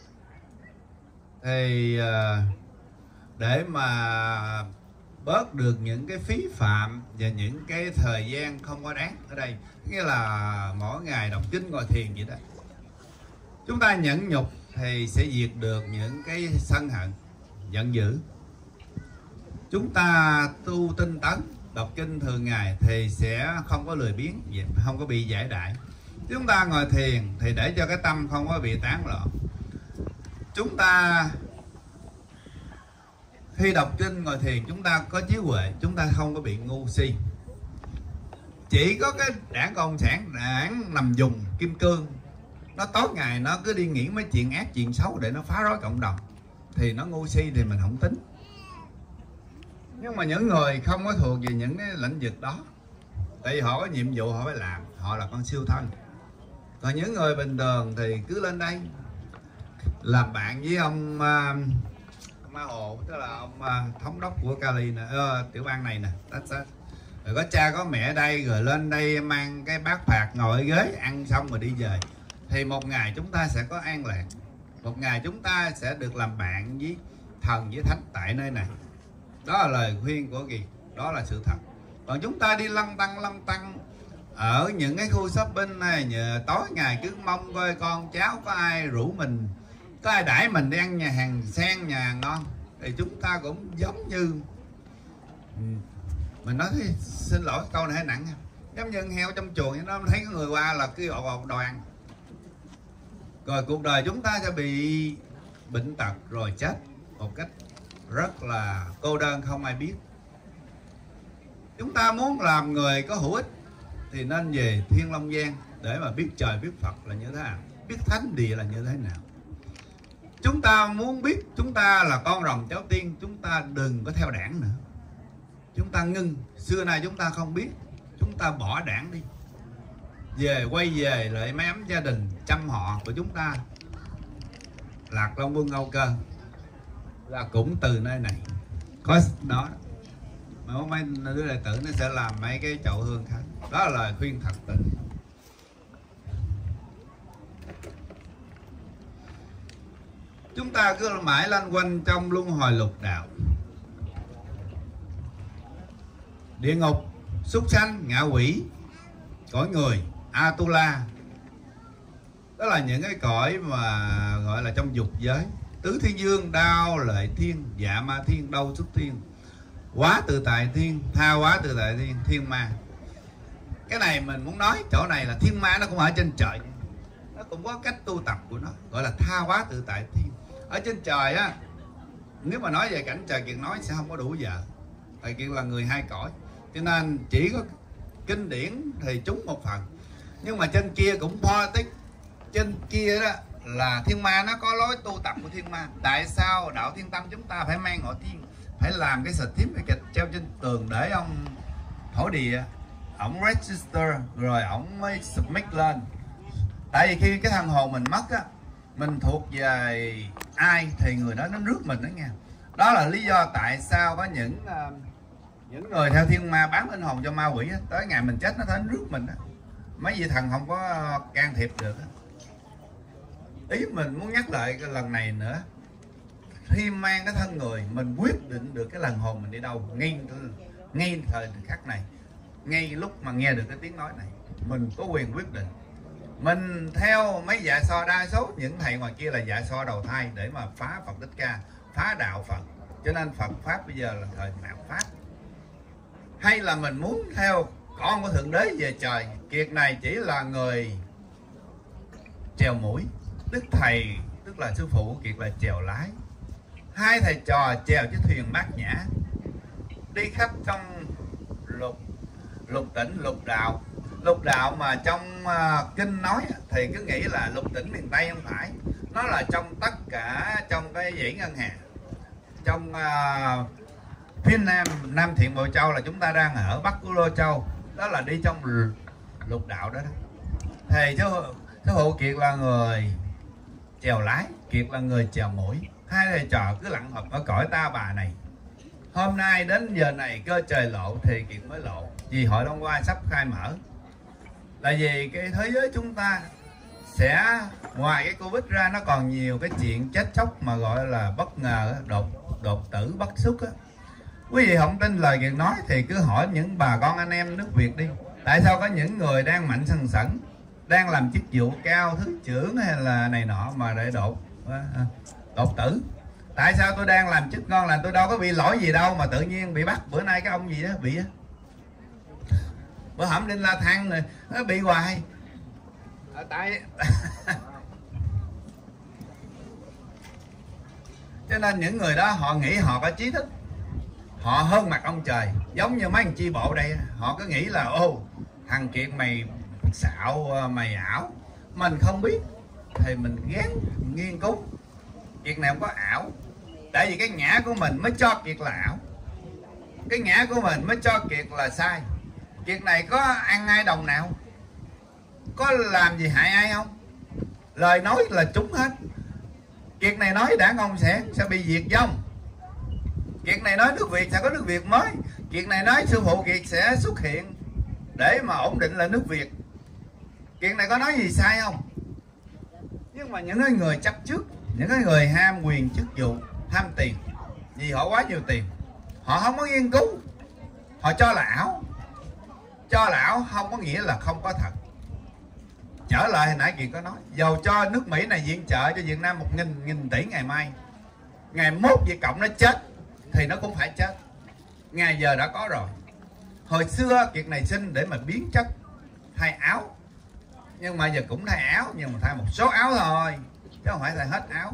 thì để mà bớt được những cái phí phạm và những cái thời gian không có đáng ở đây, nghĩa là mỗi ngày đọc kinh ngồi thiền vậy đó. Chúng ta nhẫn nhục thì sẽ diệt được những cái sân hận, giận dữ. Chúng ta tu tinh tấn, đọc kinh thường ngày thì sẽ không có lười biếng, không có bị giải đãi. Chúng ta ngồi thiền thì để cho cái tâm không có bị tán loạn. Chúng ta khi đọc kinh ngồi thiền chúng ta có trí huệ, chúng ta không có bị ngu si. Chỉ có cái đảng Cộng sản, đảng nằm dùng kim cương, nó tối ngày nó cứ đi nghĩ mấy chuyện ác chuyện xấu để nó phá rối cộng đồng, thì nó ngu si thì mình không tính. Nhưng mà những người không có thuộc về những cái lĩnh vực đó, tại vì họ có nhiệm vụ họ phải làm, họ là con siêu thân. Còn những người bình thường thì cứ lên đây làm bạn với ông uh, Ma Hồ, tức là ông uh, thống đốc của Cali nè, uh, tiểu bang này nè, rồi có cha có mẹ ở đây, rồi lên đây mang cái bát phạt ngồi ghế ăn xong rồi đi về, thì một ngày chúng ta sẽ có an lạc, một ngày chúng ta sẽ được làm bạn với thần với thánh tại nơi này. Đó là lời khuyên của Kiệt, đó là sự thật. Còn chúng ta đi lăn tăng lăn tăng ở những cái khu shopping này, nhờ tối ngày cứ mong coi con cháu có ai rủ mình, có ai đãi mình đi ăn nhà hàng sang, nhà hàng ngon, thì chúng ta cũng giống như, mình nói thì, xin lỗi câu này hơi nặng, giống như heo trong chuồng, nó thấy có người qua là cứ ột ột đòi ăn. Rồi cuộc đời chúng ta sẽ bị bệnh tật rồi chết một cách rất là cô đơn, không ai biết. Chúng ta muốn làm người có hữu ích thì nên về Thiên Long Giang để mà biết trời biết Phật là như thế nào, biết thánh địa là như thế nào. Chúng ta muốn biết chúng ta là con rồng cháu tiên, chúng ta đừng có theo đảng nữa. Chúng ta ngưng, xưa nay chúng ta không biết, chúng ta bỏ đảng đi, về quay về lại mấy ấm gia đình chăm họ của chúng ta. Lạc Long Quân Âu Cơ là cũng từ nơi này có đó, mà mấy đứa đệ tử nó sẽ làm mấy cái chậu hương khác. Đó là lời khuyên thật tình. Chúng ta cứ mãi lanh quanh trong luân hồi lục đạo, địa ngục, súc sanh, ngạ quỷ, cõi người, Atula. Đó là những cái cõi mà gọi là trong dục giới. Tứ thiên dương, đao lợi thiên, dạ ma thiên, đâu xuất thiên, quá tự tại thiên, tha quá tự tại thiên, thiên ma. Cái này mình muốn nói chỗ này là thiên ma nó cũng ở trên trời, nó cũng có cách tu tập của nó, gọi là tha quá tự tại thiên. Ở trên trời á, nếu mà nói về cảnh trời Kiệt nói sẽ không có đủ giờ, tại Kiệt là người hai cõi, cho nên chỉ có kinh điển thì trúng một phần. Nhưng mà trên kia cũng politic, trên kia đó là thiên ma nó có lối tu tập của thiên ma. Tại sao đạo Thiên Tâm chúng ta phải mang họ thiên, phải làm cái certificate treo trên tường để ông thổ địa ổng register rồi ổng mới submit lên. Tại vì khi cái thân hồn mình mất á, mình thuộc về ai thì người đó nó rước mình đó nha. Đó là lý do tại sao có những uh, những người theo thiên ma bán linh hồn cho ma quỷ á, tới ngày mình chết nó đến rước mình á, mấy vị thần không có can thiệp được á. Ý mình muốn nhắc lại cái lần này nữa, khi mang cái thân người mình quyết định được cái lần hồn mình đi đâu, ngay ngay thời khắc này, ngay lúc mà nghe được cái tiếng nói này, mình có quyền quyết định. Mình theo mấy dạ so, đa số những thầy ngoài kia là dạ so đầu thai để mà phá Phật Thích Ca, phá đạo Phật, cho nên Phật Pháp bây giờ là thời mạt Pháp. Hay là mình muốn theo con của Thượng Đế về trời, Kiệt này chỉ là người chèo mũi, Đức thầy tức là sư phụ của Kiệt là chèo lái. hai thầy trò chèo chiếc thuyền mát nhã đi khắp trong lục lục tỉnh lục đạo. Lục đạo mà trong uh, kinh nói thì cứ nghĩ là lục tỉnh miền Tây, không phải. Nó là trong tất cả trong cái dãy ngân hà. Trong uh, phía nam Nam Thiện Bộ Châu là chúng ta đang ở Bắc của Lô Châu, đó là đi trong lục đạo đó, đó. Thầy sư, sư phụ Kiệt là người chèo lái, Kiệt là người chèo mũi. Hai thầy trò cứ lặng hợp ở cõi ta bà này. Hôm nay đến giờ này cơ trời lộ thì Kiệt mới lộ, vì Hội Long Hoa sắp khai mở. Là vì cái thế giới chúng ta sẽ ngoài cái Covid ra nó còn nhiều cái chuyện chết chóc mà gọi là bất ngờ, đột đột tử bất xúc á. Quý vị không tin lời Kiệt nói thì cứ hỏi những bà con anh em nước Việt đi. Tại sao có những người đang mạnh sần sẩn, đang làm chức vụ cao, thứ trưởng hay là này nọ mà lại đột đột tử? Tại sao tôi đang làm chức ngon lành, tôi đâu có bị lỗi gì đâu mà tự nhiên bị bắt? Bữa nay cái ông gì đó bị á, bữa hổm Đinh La Thăng này nó bị hoài. À, tại cho nên những người đó họ nghĩ họ có trí thức, họ hơn mặt ông trời. Giống như mấy anh chi bộ đây, họ cứ nghĩ là ô thằng Kiệt mày xạo, mày ảo. Mình không biết thì mình gán nghiên cứu. Kiệt này không có ảo, tại vì cái ngã của mình mới cho Kiệt là ảo, cái ngã của mình mới cho Kiệt là sai. Kiệt này có ăn ai đồng nào, có làm gì hại ai không? Lời nói là trúng hết. Kiệt này nói Đảng Cộng sản sẽ bị diệt vong. Kiệt này nói nước Việt sẽ có nước Việt mới. Kiệt này nói sư phụ Kiệt sẽ xuất hiện để mà ổn định lại nước Việt. Kiệt này có nói gì sai không? Nhưng mà những người chấp trước, những người ham quyền chức vụ, tham tiền, vì họ quá nhiều tiền, họ không có nghiên cứu, họ cho là ảo. Cho là ảo không có nghĩa là không có thật. Trở lại hồi nãy Kiệt có nói, dầu cho nước Mỹ này viện trợ cho Việt Nam một nghìn nghìn tỷ ngày mai, ngày mốt Việt Cộng nó chết thì nó cũng phải chết. Ngày giờ đã có rồi. Hồi xưa Kiệt này xin để mà biến chất, thay áo, nhưng mà giờ cũng thay áo, nhưng mà thay một số áo thôi, chứ không phải thay hết áo.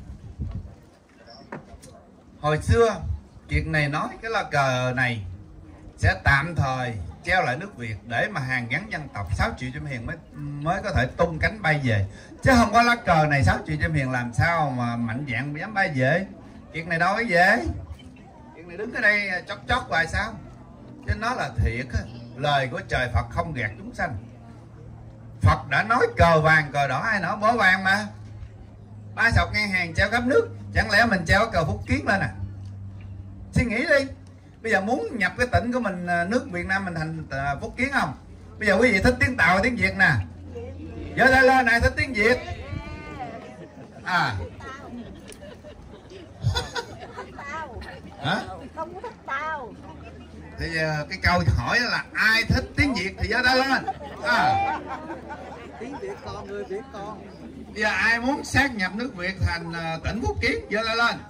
Hồi xưa Kiệt này nói cái lá cờ này sẽ tạm thời treo lại nước Việt để mà hàn gắn dân tộc. Sáu Triệu Chim Hiền mới mới có thể tung cánh bay về, chứ không có lá cờ này Sáu Triệu Chim Hiền làm sao mà mạnh dạn dám bay về. Kiệt này đâu có về. Kiệt này đứng ở đây chót chót hoài sao? Chứ nó là thiệt á, lời của trời Phật không gạt chúng sanh. Phật đã nói cờ vàng cờ đỏ ai nọ bó vàng mà. Ba sọc ngang hàng treo khắp nước, chẳng lẽ mình treo cờ Phúc Kiến lên à? Suy nghĩ đi. Bây giờ muốn nhập cái tỉnh của mình, nước Việt Nam mình thành Phúc Kiến không? Bây giờ quý vị thích tiếng Tàu hay tiếng Việt nè? Giơ tay lên này thích tiếng Việt. À. Hả? Không có thích tao. Thì cái câu hỏi là ai thích tiếng Việt thì giơ tay lên. À. Tiếng Việt con, người Việt con. Bây giờ ai muốn sát nhập nước Việt thành tỉnh Phúc Kiến giơ tay lên.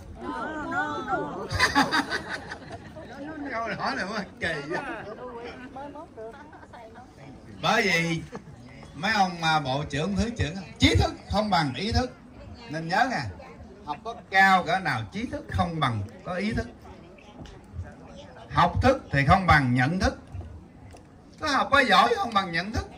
Câu hỏi này quá kỳ. Bởi vì mấy ông mà bộ trưởng, thứ trưởng, trí thức không bằng ý thức, nên nhớ nha, học có cao cỡ nào trí thức không bằng có ý thức. Học thức thì không bằng nhận thức, có học có giỏi không bằng nhận thức.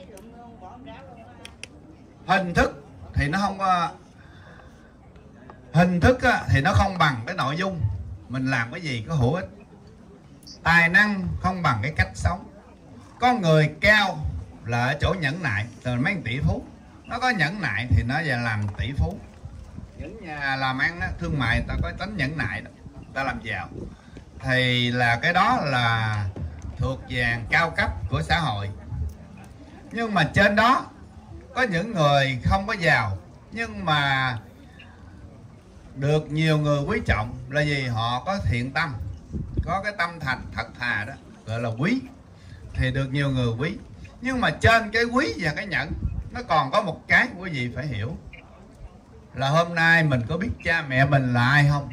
Hình thức thì nó không có, hình thức thì nó không bằng cái nội dung mình làm cái gì có hữu ích. Tài năng không bằng cái cách sống. Con người cao là ở chỗ nhẫn nại. Từ mấy tỷ phú nó có nhẫn nại thì nó giờ làm tỷ phú. Những nhà làm ăn đó, thương mại ta có tính nhẫn nại đó, ta làm giàu thì là cái đó là thuộc dạng cao cấp của xã hội. Nhưng mà trên đó có những người không có giàu nhưng mà được nhiều người quý trọng là vì họ có thiện tâm, có cái tâm thành thật thà đó, gọi là quý, thì được nhiều người quý. Nhưng mà trên cái quý và cái nhẫn nó còn có một cái quý vị phải hiểu là hôm nay mình có biết cha mẹ mình là ai không?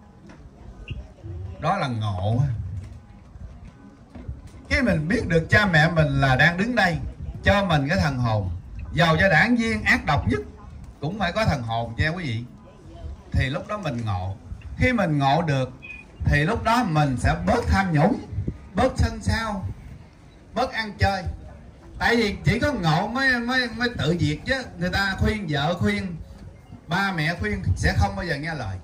Đó là ngộ. Khi mình biết được cha mẹ mình là đang đứng đây cho mình cái thần hồn, giàu cho đảng viên ác độc nhất cũng phải có thần hồn nha quý vị, thì lúc đó mình ngộ. Khi mình ngộ được thì lúc đó mình sẽ bớt tham nhũng, bớt sân sao, bớt ăn chơi. Tại vì chỉ có ngộ mới mới mới tự diệt chứ. Người ta khuyên vợ khuyên, ba mẹ khuyên sẽ không bao giờ nghe lời.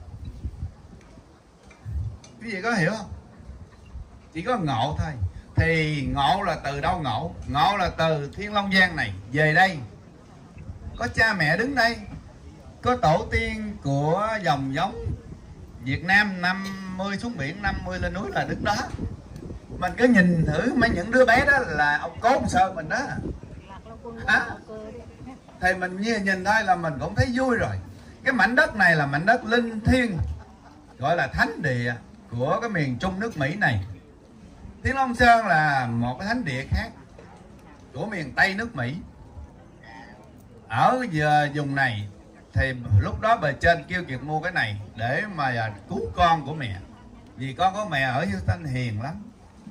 Quý vị có hiểu không? Chỉ có ngộ thôi. Thì ngộ là từ đâu ngộ? Ngộ là từ Thiên Long Giang này về đây, có cha mẹ đứng đây, có tổ tiên của dòng giống Việt Nam năm mươi xuống biển, năm mươi lên núi là đứng đó. Mình cứ nhìn thử mấy những đứa bé đó là ông cố ông Sơn mình đó. À, thì mình nhìn, nhìn thôi là mình cũng thấy vui rồi. Cái mảnh đất này là mảnh đất linh thiêng, gọi là thánh địa của cái miền Trung nước Mỹ này. Thiên Long Sơn là một cái thánh địa khác của miền Tây nước Mỹ. Ở giờ vùng này thì lúc đó bề trên kêu Kiệt mua cái này để mà cứu con của mẹ, vì con của mẹ ở Houston hiền lắm.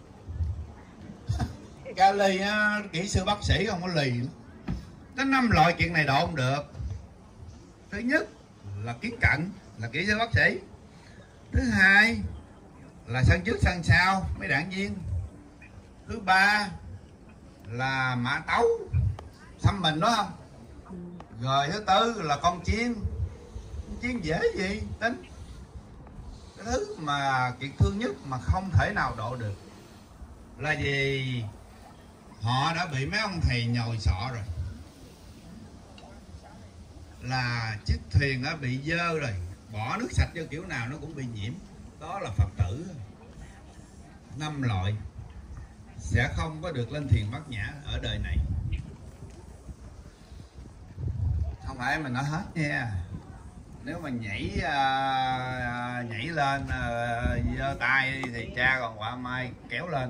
Cao lì kỹ sư bác sĩ không có lì. Có năm loại chuyện này độ không được. Thứ nhất là kiến cận, là kỹ sư bác sĩ. Thứ hai là sân trước sân sau mấy đảng viên. Thứ ba là mã tấu xăm mình đó không. Rồi thứ tư là con chiên. Con chiên dễ gì tính. Cái thứ mà kiệt thương nhất mà không thể nào độ được là gì? Họ đã bị mấy ông thầy nhồi sọ rồi, là chiếc thuyền đã bị dơ rồi, bỏ nước sạch vô kiểu nào nó cũng bị nhiễm. Đó là Phật tử. Năm loại sẽ không có được lên thiền bát nhã ở đời này. Không phải mình nói hết nha. Nếu mà nhảy uh, nhảy lên uh, giơ tay thì cha còn quả mai kéo lên.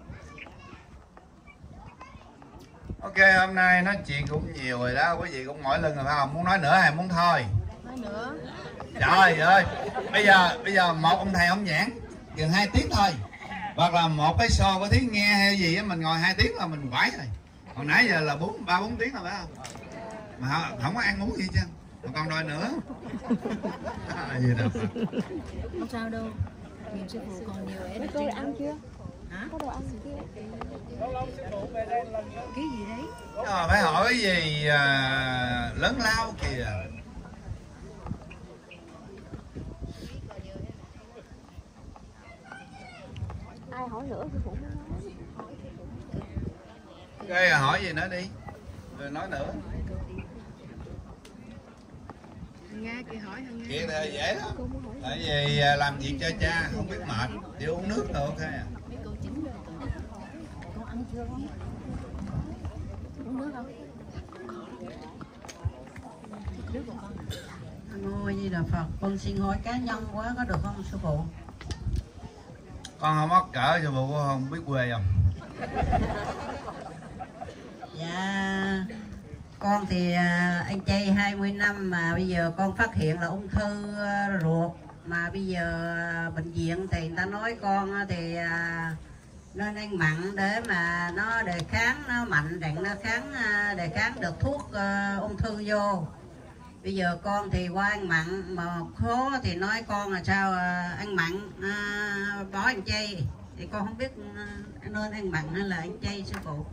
Ok, hôm nay nói chuyện cũng nhiều rồi đó, quý vị cũng mỏi lưng rồi phải không? Muốn nói nữa hay muốn thôi? Nói nữa. Trời ơi, bây giờ bây giờ một ông thầy ông giảng gần hai tiếng thôi, hoặc là một cái show có tiếng nghe hay gì á, mình ngồi hai tiếng là mình quải rồi. Còn nãy giờ là bốn ba bốn tiếng rồi phải không? Mà không, không có ăn uống gì chứ, mà còn đòi nữa. Gì đâu. Không sao đâu, nhiều sư phụ còn nhiều ấy. Cô đã ăn chưa? Hả? Có đồ ăn gì chưa? Cái gì đấy? Rồi phải hỏi cái gì à, lớn lao kìa. Ai hỏi nữa thì cũng nói. Ok, hỏi gì nữa đi, rồi nói nữa. Nghe kìa, hỏi thằng Nga. Chuyện này dễ lắm. Tại vì làm việc cho cha không biết mệt, chỉ uống nước thôi ok à. Biết câu chính rồi. Con ăn chưa con? Uống nước không? Nước của con. Ngôi Di Đà Phật, con xin hỏi cá nhân quá có được không sư phụ? Con không mắc cỡ sư phụ, không biết quê không? Dạ, con thì anh chay hai mươi năm mà bây giờ con phát hiện là ung thư ruột. Mà bây giờ bệnh viện thì người ta nói con thì nên ăn mặn để mà nó đề kháng, nó mạnh để nó kháng đề kháng được thuốc ung thư vô. Bây giờ con thì qua ăn mặn mà khó thì nói con là sao ăn mặn à, bỏ ăn chay, thì con không biết nên ăn mặn hay là ăn chay sư phụ.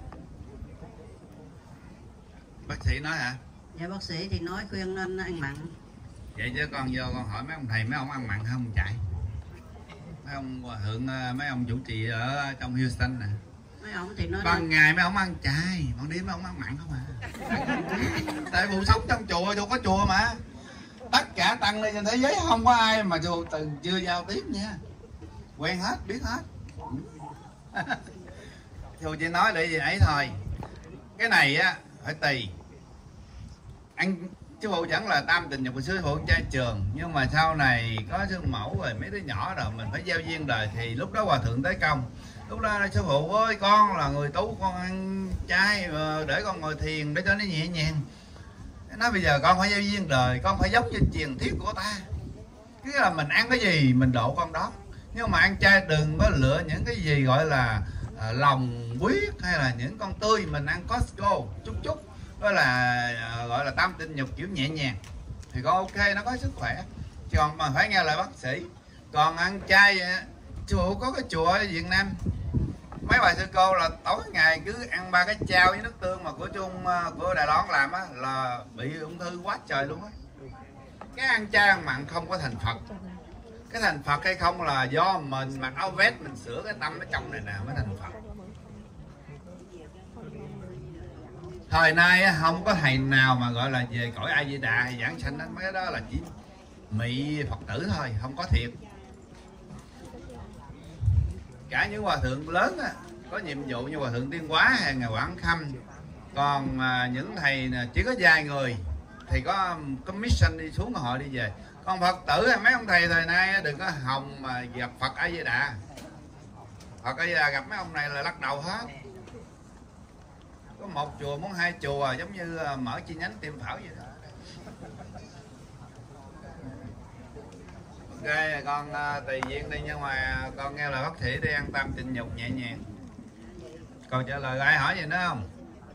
Bác sĩ nói hả? Dạ bác sĩ thì nói khuyên nên ăn mặn. Vậy chứ con vô con hỏi mấy ông thầy, mấy ông ăn mặn không chạy? Mấy ông hòa thượng, mấy ông chủ trì ở trong Houston nè, Mấy ông thì nói ban ngày mấy ông ăn chay, ban đêm mấy ông ăn mặn không à. Tại vụ sống trong chùa, chùa có chùa mà. Tất cả tăng lên trên thế giới không có ai mà chùa từng chưa giao tiếp nha. Quen hết, biết hết. Chùa chỉ nói để gì ấy thôi. Cái này á phải tùy. Anh chứ phụ chẳng là tam tình nhập của sư phụ trai trường, nhưng mà sau này có sư mẫu rồi mấy đứa nhỏ rồi mình phải gieo duyên đời, thì lúc đó hòa thượng tới công. Lúc đó sư phụ ơi, con là người tú, con ăn chay để con ngồi thiền để cho nó nhẹ nhàng. Nói bây giờ con phải gieo duyên đời, con phải giống như truyền thuyết của ta, cứ là mình ăn cái gì mình độ con đó. Nhưng mà ăn chay đừng có lựa những cái gì gọi là à, lòng quyết hay là những con tươi, mình ăn Costco chút chút, đó là à, gọi là tam tinh nhục kiểu nhẹ nhàng thì con ok, nó có sức khỏe. Chứ còn mà phải nghe lời bác sĩ. Còn ăn chay sư phụ có cái chùa ở Việt Nam, mấy bà sư cô là tối ngày cứ ăn ba cái chao với nước tương mà của Trung của Đài Loan làm á, là bị ung thư quá trời luôn á. Cái ăn chay ăn mặn không có thành Phật. Cái thành Phật hay không là do mình mặc áo vest, mình sửa cái tâm ở trong này nè mới thành Phật. Thời nay không có thầy nào mà gọi là về cõi A Di Đà hay giảng sanh, mấy cái đó là chỉ mị Phật tử thôi, không có thiệt. Cả những hòa thượng lớn á, có nhiệm vụ như hòa thượng Tiên Hóa hay ngài Quảng Khâm. Còn mà những thầy chỉ có vài người thì có commission đi xuống họ đi về. Còn Phật tử mấy ông thầy thời nay đừng có hòng mà gặp Phật A Di Đà. Phật A Di Đà gặp mấy ông này là lắc đầu hết. Có một chùa muốn hai chùa, giống như mở chi nhánh Tiêm Phảo vậy đó. Ok, con tùy duyên đi, nhưng mà con nghe lời bác sĩ đi, an tâm tịnh dục nhẹ nhàng. Còn trả lời ai hỏi gì nữa không?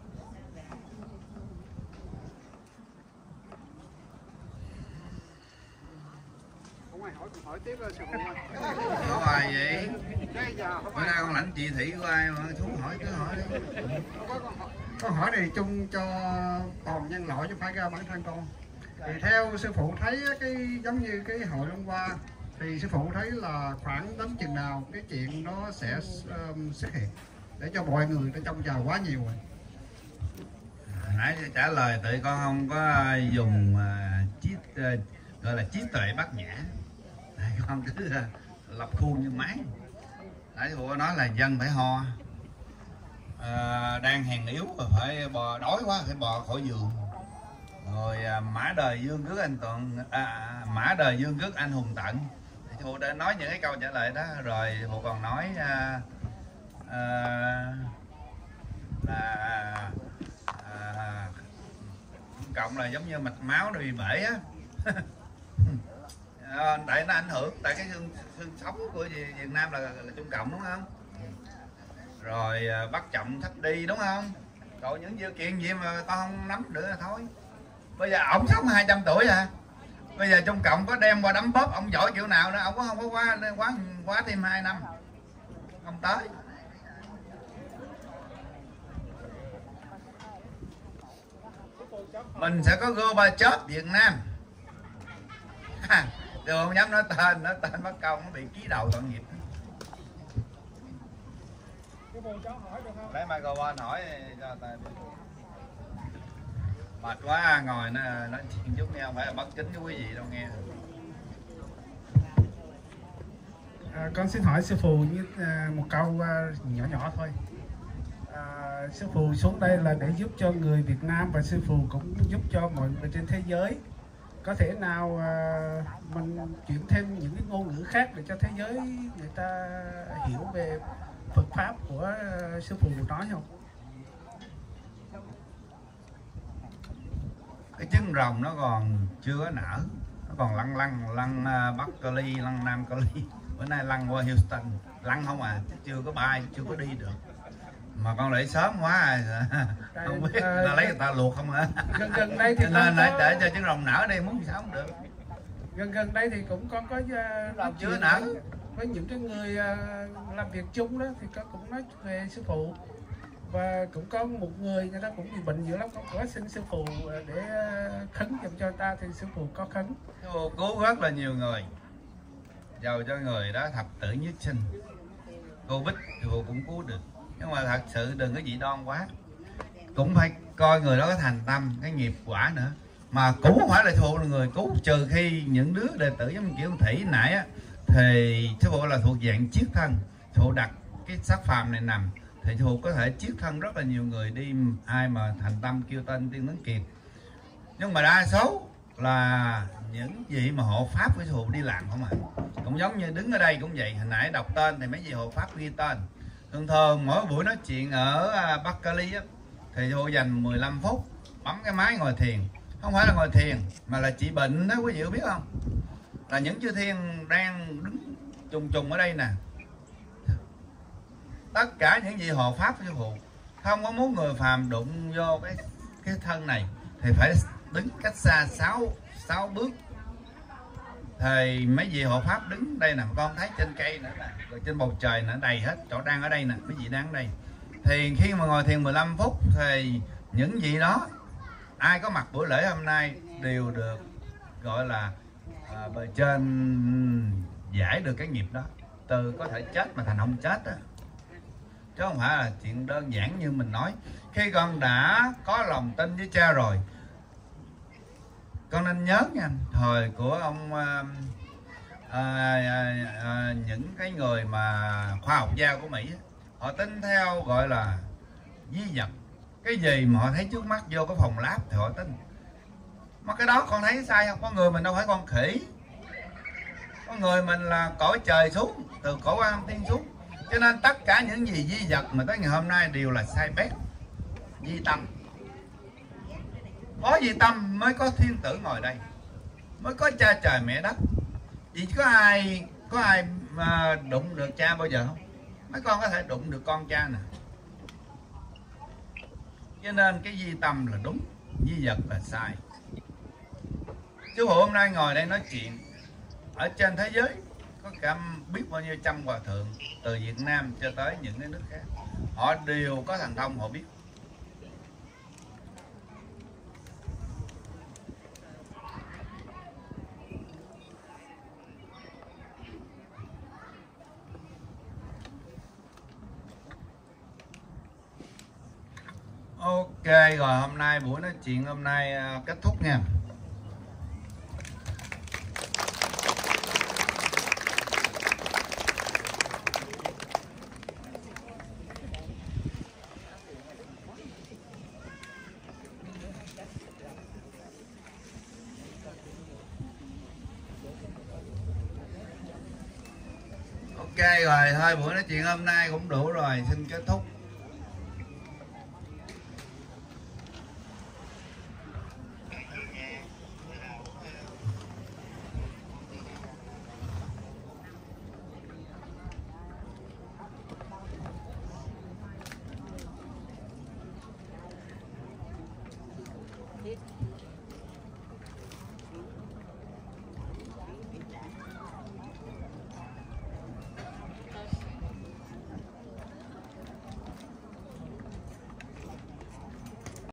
Hỏi tiếp rồi sư phụ. Có ai vậy? Bữa nay con lãnh chỉ thị của ai mà xuống hỏi cứ hỏi đi. Có hỏi này chung cho toàn nhân loại chứ phải ra bản thân con. Thì theo sư phụ thấy cái giống như cái hội hôm qua thì sư phụ thấy là khoảng đến chừng nào cái chuyện nó sẽ um, xuất hiện để cho mọi người nó trông chờ quá nhiều rồi. Nãy trả lời tự con không có dùng uh, trí uh, gọi là trí tuệ bát nhã. Con cứ uh, lập khuôn như máy. Nãy sư phụ nói là dân phải ho, uh, đang hèn yếu rồi phải bò, đói quá phải bò khỏi giường. Rồi à, mã đời dương cước anh Toàn à, mã đời dương cước anh hùng tận. Thì phụ đã nói những cái câu trả lời đó rồi. Phụ còn nói à, à, là à, cộng là giống như mạch máu nó bị bể á. À, tại nó ảnh hưởng, tại cái xương, xương sống của Việt Nam là, là Trung Cộng đúng không? Rồi à, bắt chậm thấp đi đúng không? Còn những sự kiện gì mà con không nắm được là thôi. Bây giờ ổng sống hai trăm tuổi à. Bây giờ Trung Cộng có đem qua đấm bóp ông giỏi kiểu nào nữa, ông có không có quá quá quá thêm hai năm không tới. Mình sẽ có Gorbachev Việt Nam. Đừng không dám nói tên, nói tên mất công nó bị ký đầu tội nghiệp. Lấy microphone hỏi cho ta. Mệt quá, ngồi nó nói chuyện chút nghe, không phải là bất kính với quý vị đâu nghe. À, con xin hỏi sư phụ như à, một câu à, nhỏ nhỏ thôi. À, sư phụ xuống đây là để giúp cho người Việt Nam và sư phụ cũng giúp cho mọi người trên thế giới. Có thể nào à, mình chuyển thêm những cái ngôn ngữ khác để cho thế giới người ta hiểu về Phật pháp của à, sư phụ nói không? Cái trứng rồng nó còn chưa có nở, nó còn lăn lăn lăn uh, Bắc Cali, lăn Nam Cali, bữa nay lăn qua Houston, lăn không à, chứ chưa có bay, chưa có đi được. Mà con để sớm quá à, không biết người ta lấy người ta luộc không hả? Gần gần đây thì nên có... để cho trứng rồng nở đi, muốn gì sao không được. Gần gần đây thì cũng có có uh, chưa nở với, với những cái người uh, làm việc chung đó thì có cũng nói về sư phụ. Và cũng có một người người ta cũng bị bệnh dữ lắm, con có xin sư phụ để khấn dùm cho ta thì sư phụ có khấn. Sư phụ cứu rất là nhiều người, giàu cho người đó thập tử nhất sinh. Covid sư phụ cũng cứu được, nhưng mà thật sự đừng có dị đoan quá, cũng phải coi người đó có thành tâm, cái nghiệp quả nữa. Mà cũng không phải là sư phụ là người cứu, trừ khi những đứa đệ tử giống kiểu Thủy nãy á, thì sư phụ là thuộc dạng chiết thân. Sư phụ đặt cái xác phàm này nằm thì sư phụ có thể chiết thân rất là nhiều người đi, ai mà thành tâm kêu tên Tiên Tuấn Kiệt. Nhưng mà đa số là những vị mà hộ pháp với sư phụ đi làm không à. Cũng giống như đứng ở đây cũng vậy, hồi nãy đọc tên thì mấy vị hộ pháp ghi tên. Thường thường mỗi buổi nói chuyện ở Bắc Cali á, thì sư phụ dành mười lăm phút bấm cái máy ngồi thiền. Không phải là ngồi thiền mà là trị bệnh đó, quý vị có biết không? Là những chư thiên đang đứng trùng trùng ở đây nè, tất cả những vị hộ pháp của sư phụ không có muốn người phàm đụng vô cái cái thân này thì phải đứng cách xa sáu sáu bước Thì mấy vị hộ pháp đứng đây nè, con thấy trên cây nữa nè, rồi trên bầu trời nữa đầy hết, chỗ đang ở đây nè, mấy vị đang ở đây. Thì khi mà ngồi thiền mười lăm phút thì những vị đó ai có mặt buổi lễ hôm nay đều được gọi là à, bề trên giải được cái nghiệp đó, từ có thể chết mà thành không chết đó. Chứ không phải là chuyện đơn giản như mình nói. Khi con đã có lòng tin với cha rồi, con nên nhớ nha, thời của ông à, à, à, à, những cái người mà khoa học gia của Mỹ, họ tin theo gọi là di vật. Cái gì mà họ thấy trước mắt vô cái phòng lab thì họ tin. Mà cái đó con thấy sai không? Con người mình đâu phải con khỉ. Con người mình là cõi trời xuống, từ cõi Quan Âm Tiên xuống. Cho nên tất cả những gì di vật mà tới ngày hôm nay đều là sai bét. Di tâm. Có di tâm mới có thiên tử ngồi đây, mới có cha trời mẹ đất. Vì có ai có ai mà đụng được cha bao giờ không? Mấy con có thể đụng được con cha nè. Cho nên cái di tâm là đúng, di vật là sai. Chú Phụ hôm nay ngồi đây nói chuyện, ở trên thế giới có cả biết bao nhiêu trăm hòa thượng, từ Việt Nam cho tới những cái nước khác, họ đều có thần thông, họ biết. Ok, rồi hôm nay buổi nói chuyện hôm nay kết thúc nha. Ok rồi, thôi buổi nói chuyện hôm nay cũng đủ rồi, xin kết thúc.